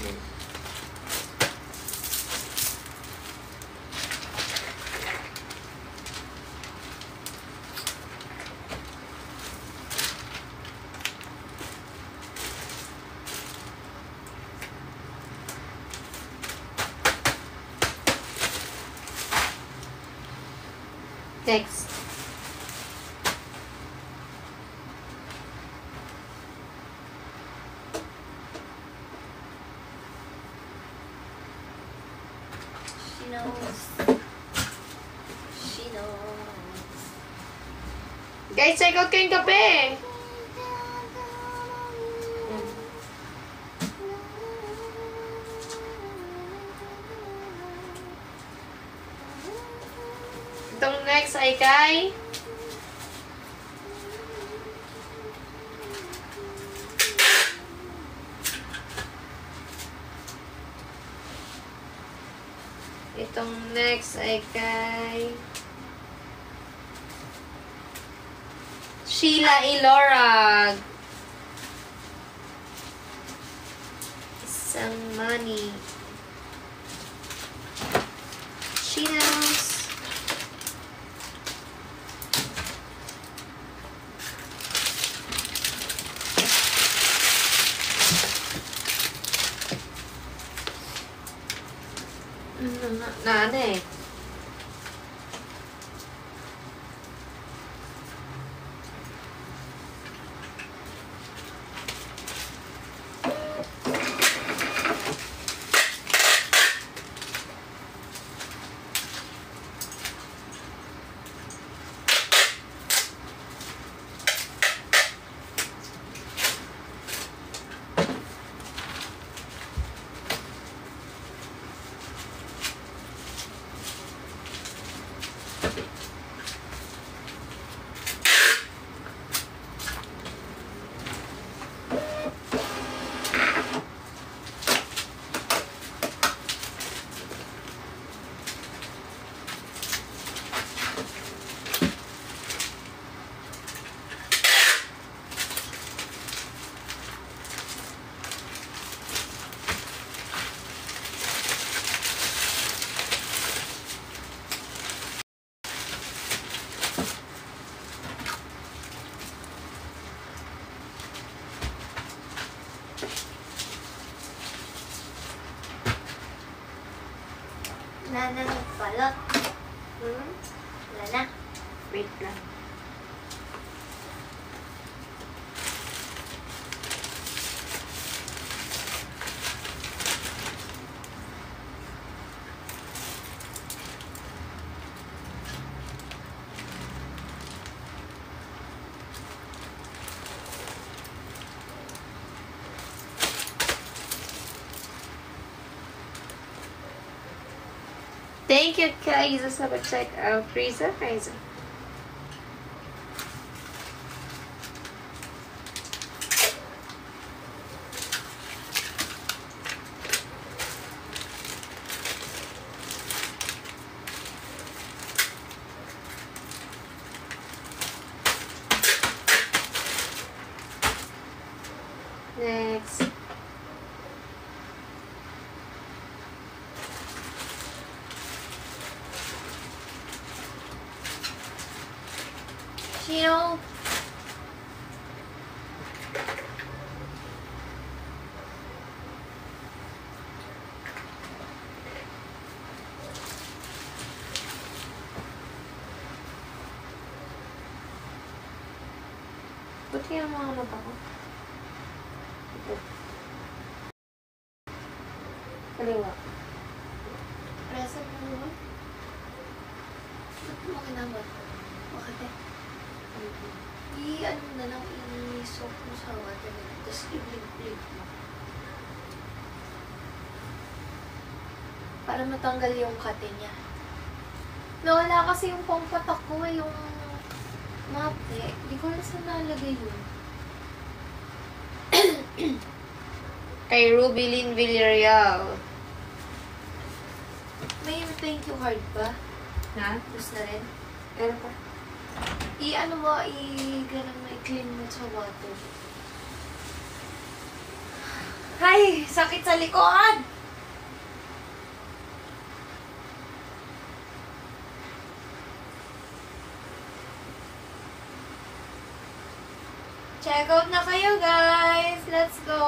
Next. She knows. She knows. Guys, check out ko yung kape. next ay kay itong next ay kay Sheila Ilorag. Isang money. Chinos. Na, na, na ano eh. Wala na ng balot. Hmm? Wala na. Wait lang. Thank you, Kaiza, sa pag-check out. Frieza, Kaiza. Next. Chino. Buti yung mga mata ko. Ito. Kaliwa. Present mo ba? Ba't mo kinamot? Bakit eh? I-ano na lang, i-soak mo sa water na lang, tapos i-blink-blink mo. Para matanggal yung kate niya. Nawala kasi yung pampatak ko eh, yung mate. Di ko na saan nalagay yun. Kay Ruby Lynn Villarreal. May thank you card ba? Ha? Tapos na rin. Meron pa. I-ano mo, i-ganun mo, i-clean mo sa water. Ay, sakit sa likod! Check out na kayo, guys! Let's go!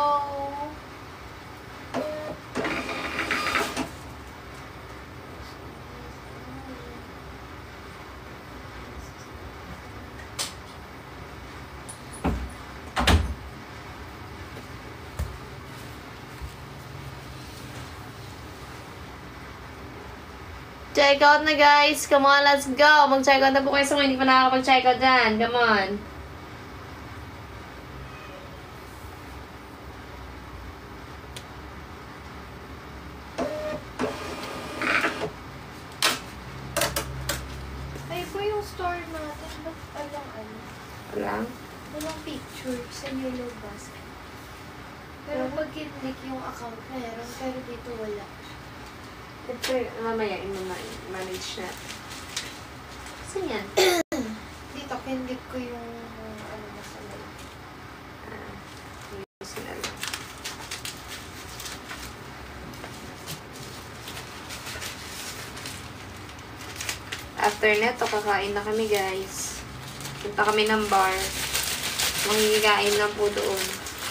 Check out na guys! Come on, let's go! Mag-check out na po kayo sa mga hindi pa nakakapag-check out dyan. Come on! Ay, boy, store natin, ba't alang ano? Walang? Walang picture sa yellow basket. Pero pag kinlik yung account, meron. Pero dito wala. Siyempre, mamaya, i-manage natin. Saan yan? Dito, kinlik ko yung ano na sa lalo. Ah, yung sila lang. After neto, kakain na kami, guys. Punta kami ng bar. Mangingigain lang po doon.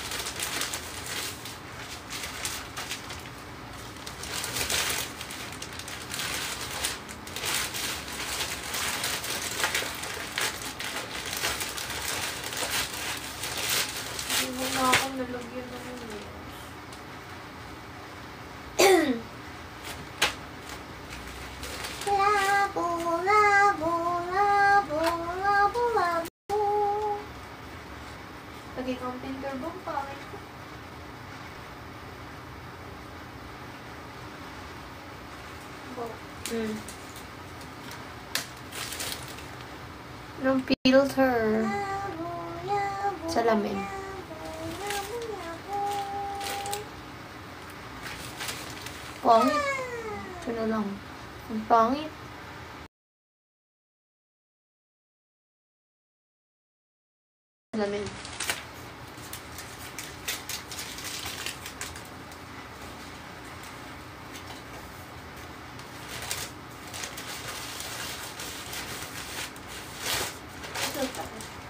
Hindi mo na ako nalagyan ng ano. Labo, labo, labo, labo, labo. Lagi kang finger bomb, pangit ko. Wow. Hmm. Anong filter? Labo, labo, Salamin. labo, labo. Pangit. Ito na lang. Ang pangit. Salamin. Ito pa.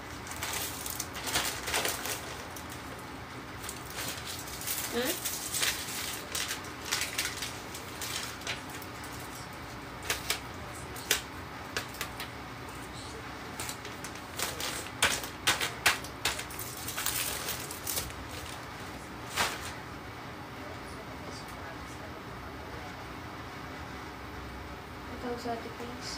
Hmm? Ito sa ating things.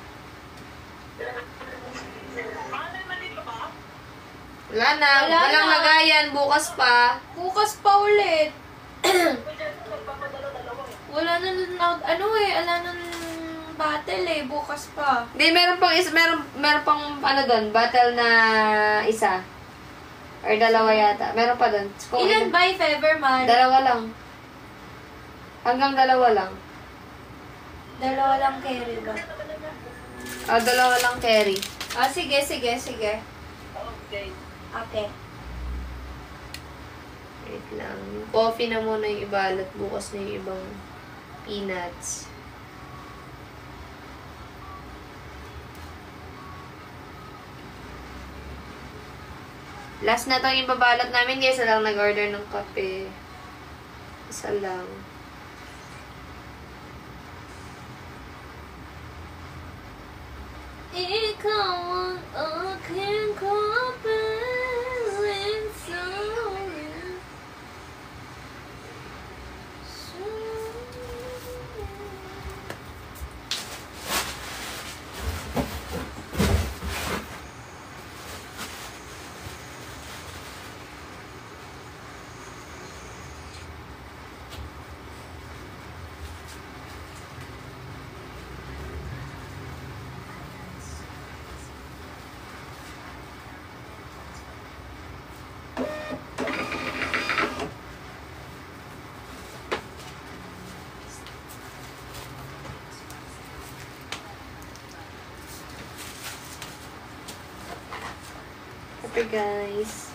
Wala na. Wala Walang na. lagayan. Bukas pa. Bukas pa ulit. Wala na, na ano eh, ala na battle eh, bukas pa. Hindi, meron pang is, meron, meron pang ano doon, battle na isa. Or dalawa yata. Meron pa doon. Kung Ilan ba if ever man? Dalawa lang. Hanggang dalawa lang. Dalawa lang carry ba? Ah, dalawa lang carry. Ah, sige, sige, sige. Okay. Wait lang. Yung coffee na muna yung ibalot. Bukas na yung ibang peanuts. Last na to yung babalot namin. Guys, isa lang nag-order ng kape. Isa lang. Ikaw ang aking kapiling sa'yo. Okay, guys.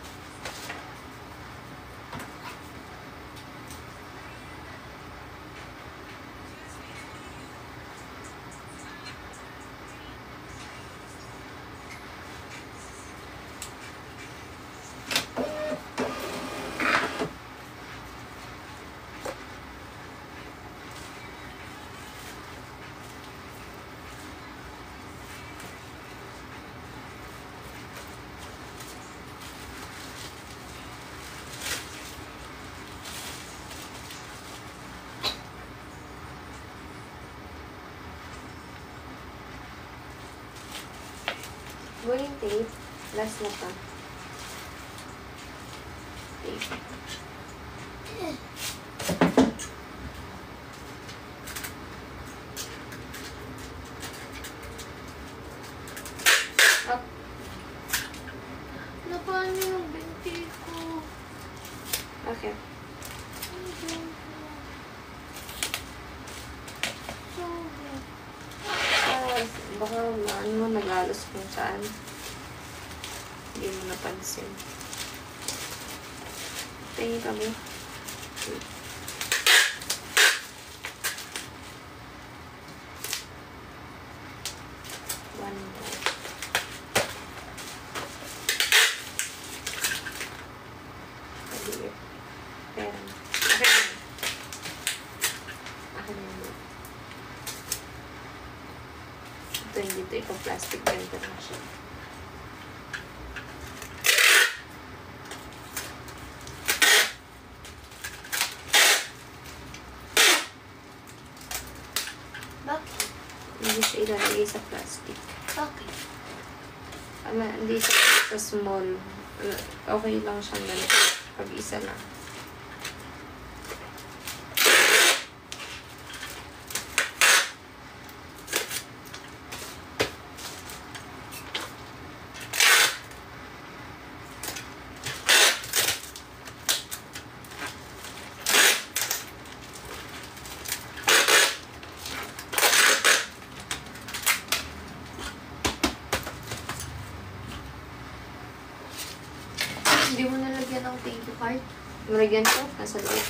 Going tape. Last na pa. Tape. Baka ano mo, nagalos kung saan. Hindi mo napansin. Tingin kami. One more. Maliit. Pero, akin na. Akin na yun. Ito, hindi ito ikaw plastic ganito na siya. Bakit? Hindi siya ilalagay sa plastic. Bakit? Ama, hindi siya sa small. Okay lang siyang ganito. Pag isa lang. Hindi mo nalagyan ng thank you card? Malagyan ko. Nasa loob.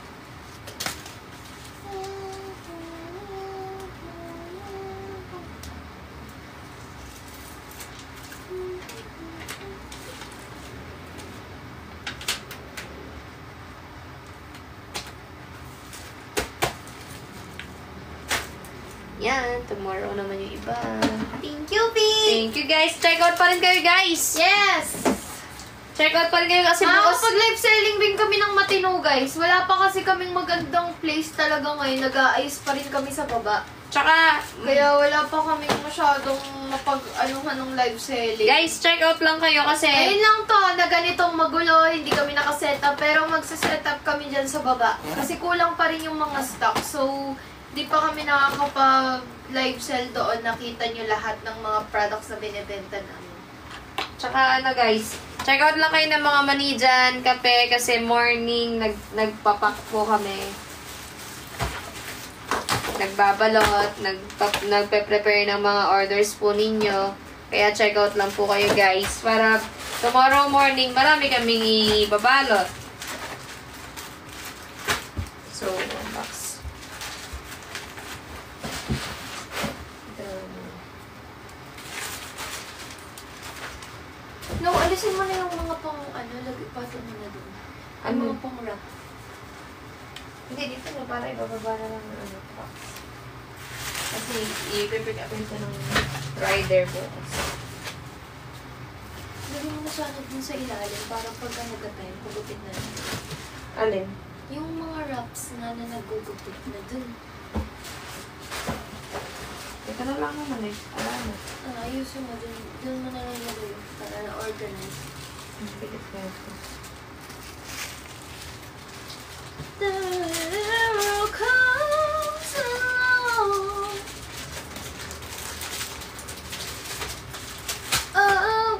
Yan. Tomorrow naman yung iba. Thank you, V! Thank you guys. Check out pa rin kayo guys. Yes! Check out pa rin kayo kasi bukas. Nakakapag-live selling rin kami ng matino, guys. Wala pa kasi kaming magandang place talaga ngayon. Nag-aayos pa rin kami sa baba. Tsaka, Kaya wala pa kaming masyadong mapag-anuhan ng live selling. guys, check out lang kayo kasi Ayun lang to, na ganitong magulo, hindi kami nakasetup, pero magsasetup kami dyan sa baba. Kasi kulang pa rin yung mga stock, so di pa kami nakakapag-live sell doon. Nakita nyo lahat ng mga products na binibenta namin. Tsaka ano guys, check out lang kayo ng mga mani dyan, kape, kasi morning, nag, nagpapak po kami. Nagbabalot, nagpa, nagpe-prepare ng mga orders po ninyo. Kaya check out lang po kayo guys, para tomorrow morning, marami kaming ibabalot. So, box. No, alisin mo na yung mga pang, ano, lagi pato mo na doon. Ang Ano? mga pang wrap. Hindi, dito na para ibababa na lang ng ano, box. Kasi i-pick up ito ng rider bukas. Lagi mo na sana dun sa ilalim para pag ano ka tayo, pagupit na lang. Alin? Yung mga wraps nga na nagugupit na dun. Ito na lang naman eh. Alam mo. Ah, ayusin mo dun. Dun mo na lang lagay para na-organize. Pikit ko ito. The arrow comes along. Oh,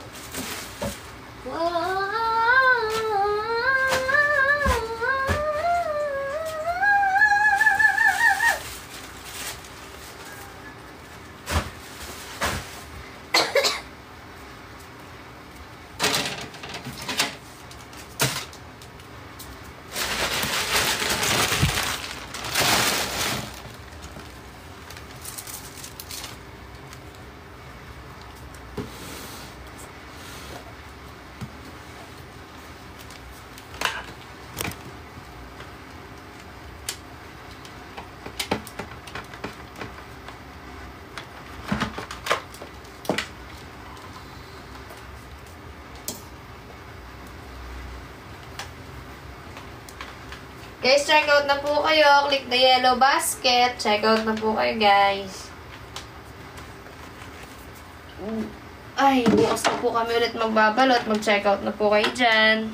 Guys, check out na po kayo. Click the yellow basket. Check out na po kayo, guys. Ay, bukas na po kami ulit magbabalot. Mag-check out na po kayo dyan.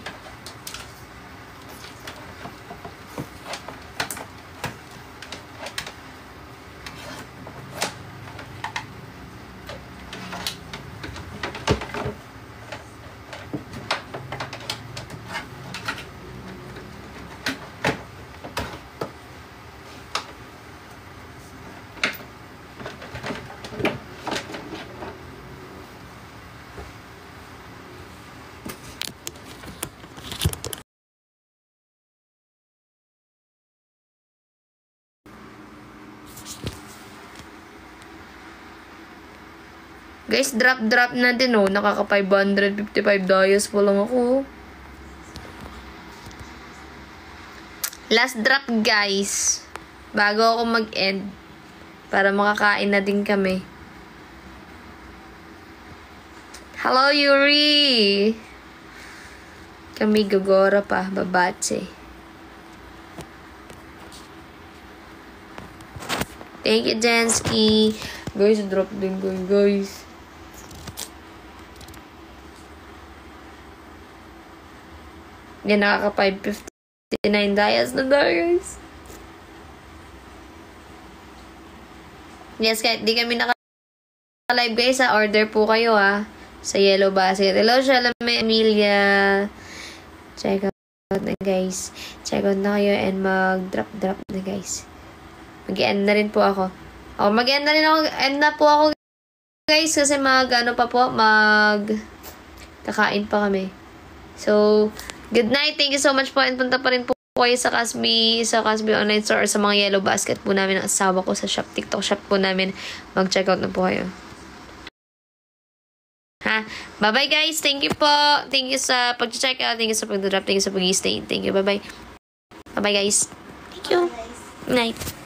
Guys, drop-drop na din, oh. Nakaka five hundred fifty-five dollars po lang ako. Last drop, guys. Bago ako mag-end. Para makakain na din kami. Hello, Yuri! Kami gagora pa, babatse. Thank you, Jensky. Guys, drop din ko, guys. Yan, nakaka five fifty-nine dias na guys. Yes, kahit di kami naka-live guys, ha, order po kayo, ha. Sa Yellow Basket. Hello, Shalame, Emilia. Check out na, guys. Check out na kayo and mag-drop-drop na, guys. Mag-end na rin po ako. O, mag-end na rin ako. End na po ako, guys, kasi mag, ano pa po, mag kakain pa kami. So, good night. Thank you so much po. And punta pa rin po kayo sa Casby, sa Casby Online Store or sa mga Yellow Basket po namin ng asawa ko sa shop, TikTok shop po namin. Mag-check out na po kayo. Ha? Bye-bye, guys. Thank you po. Thank you sa pag-check out. Thank you sa pag-drop. Thank you sa pag-stay. Thank you. Bye-bye. Bye-bye, guys. Thank you. Night.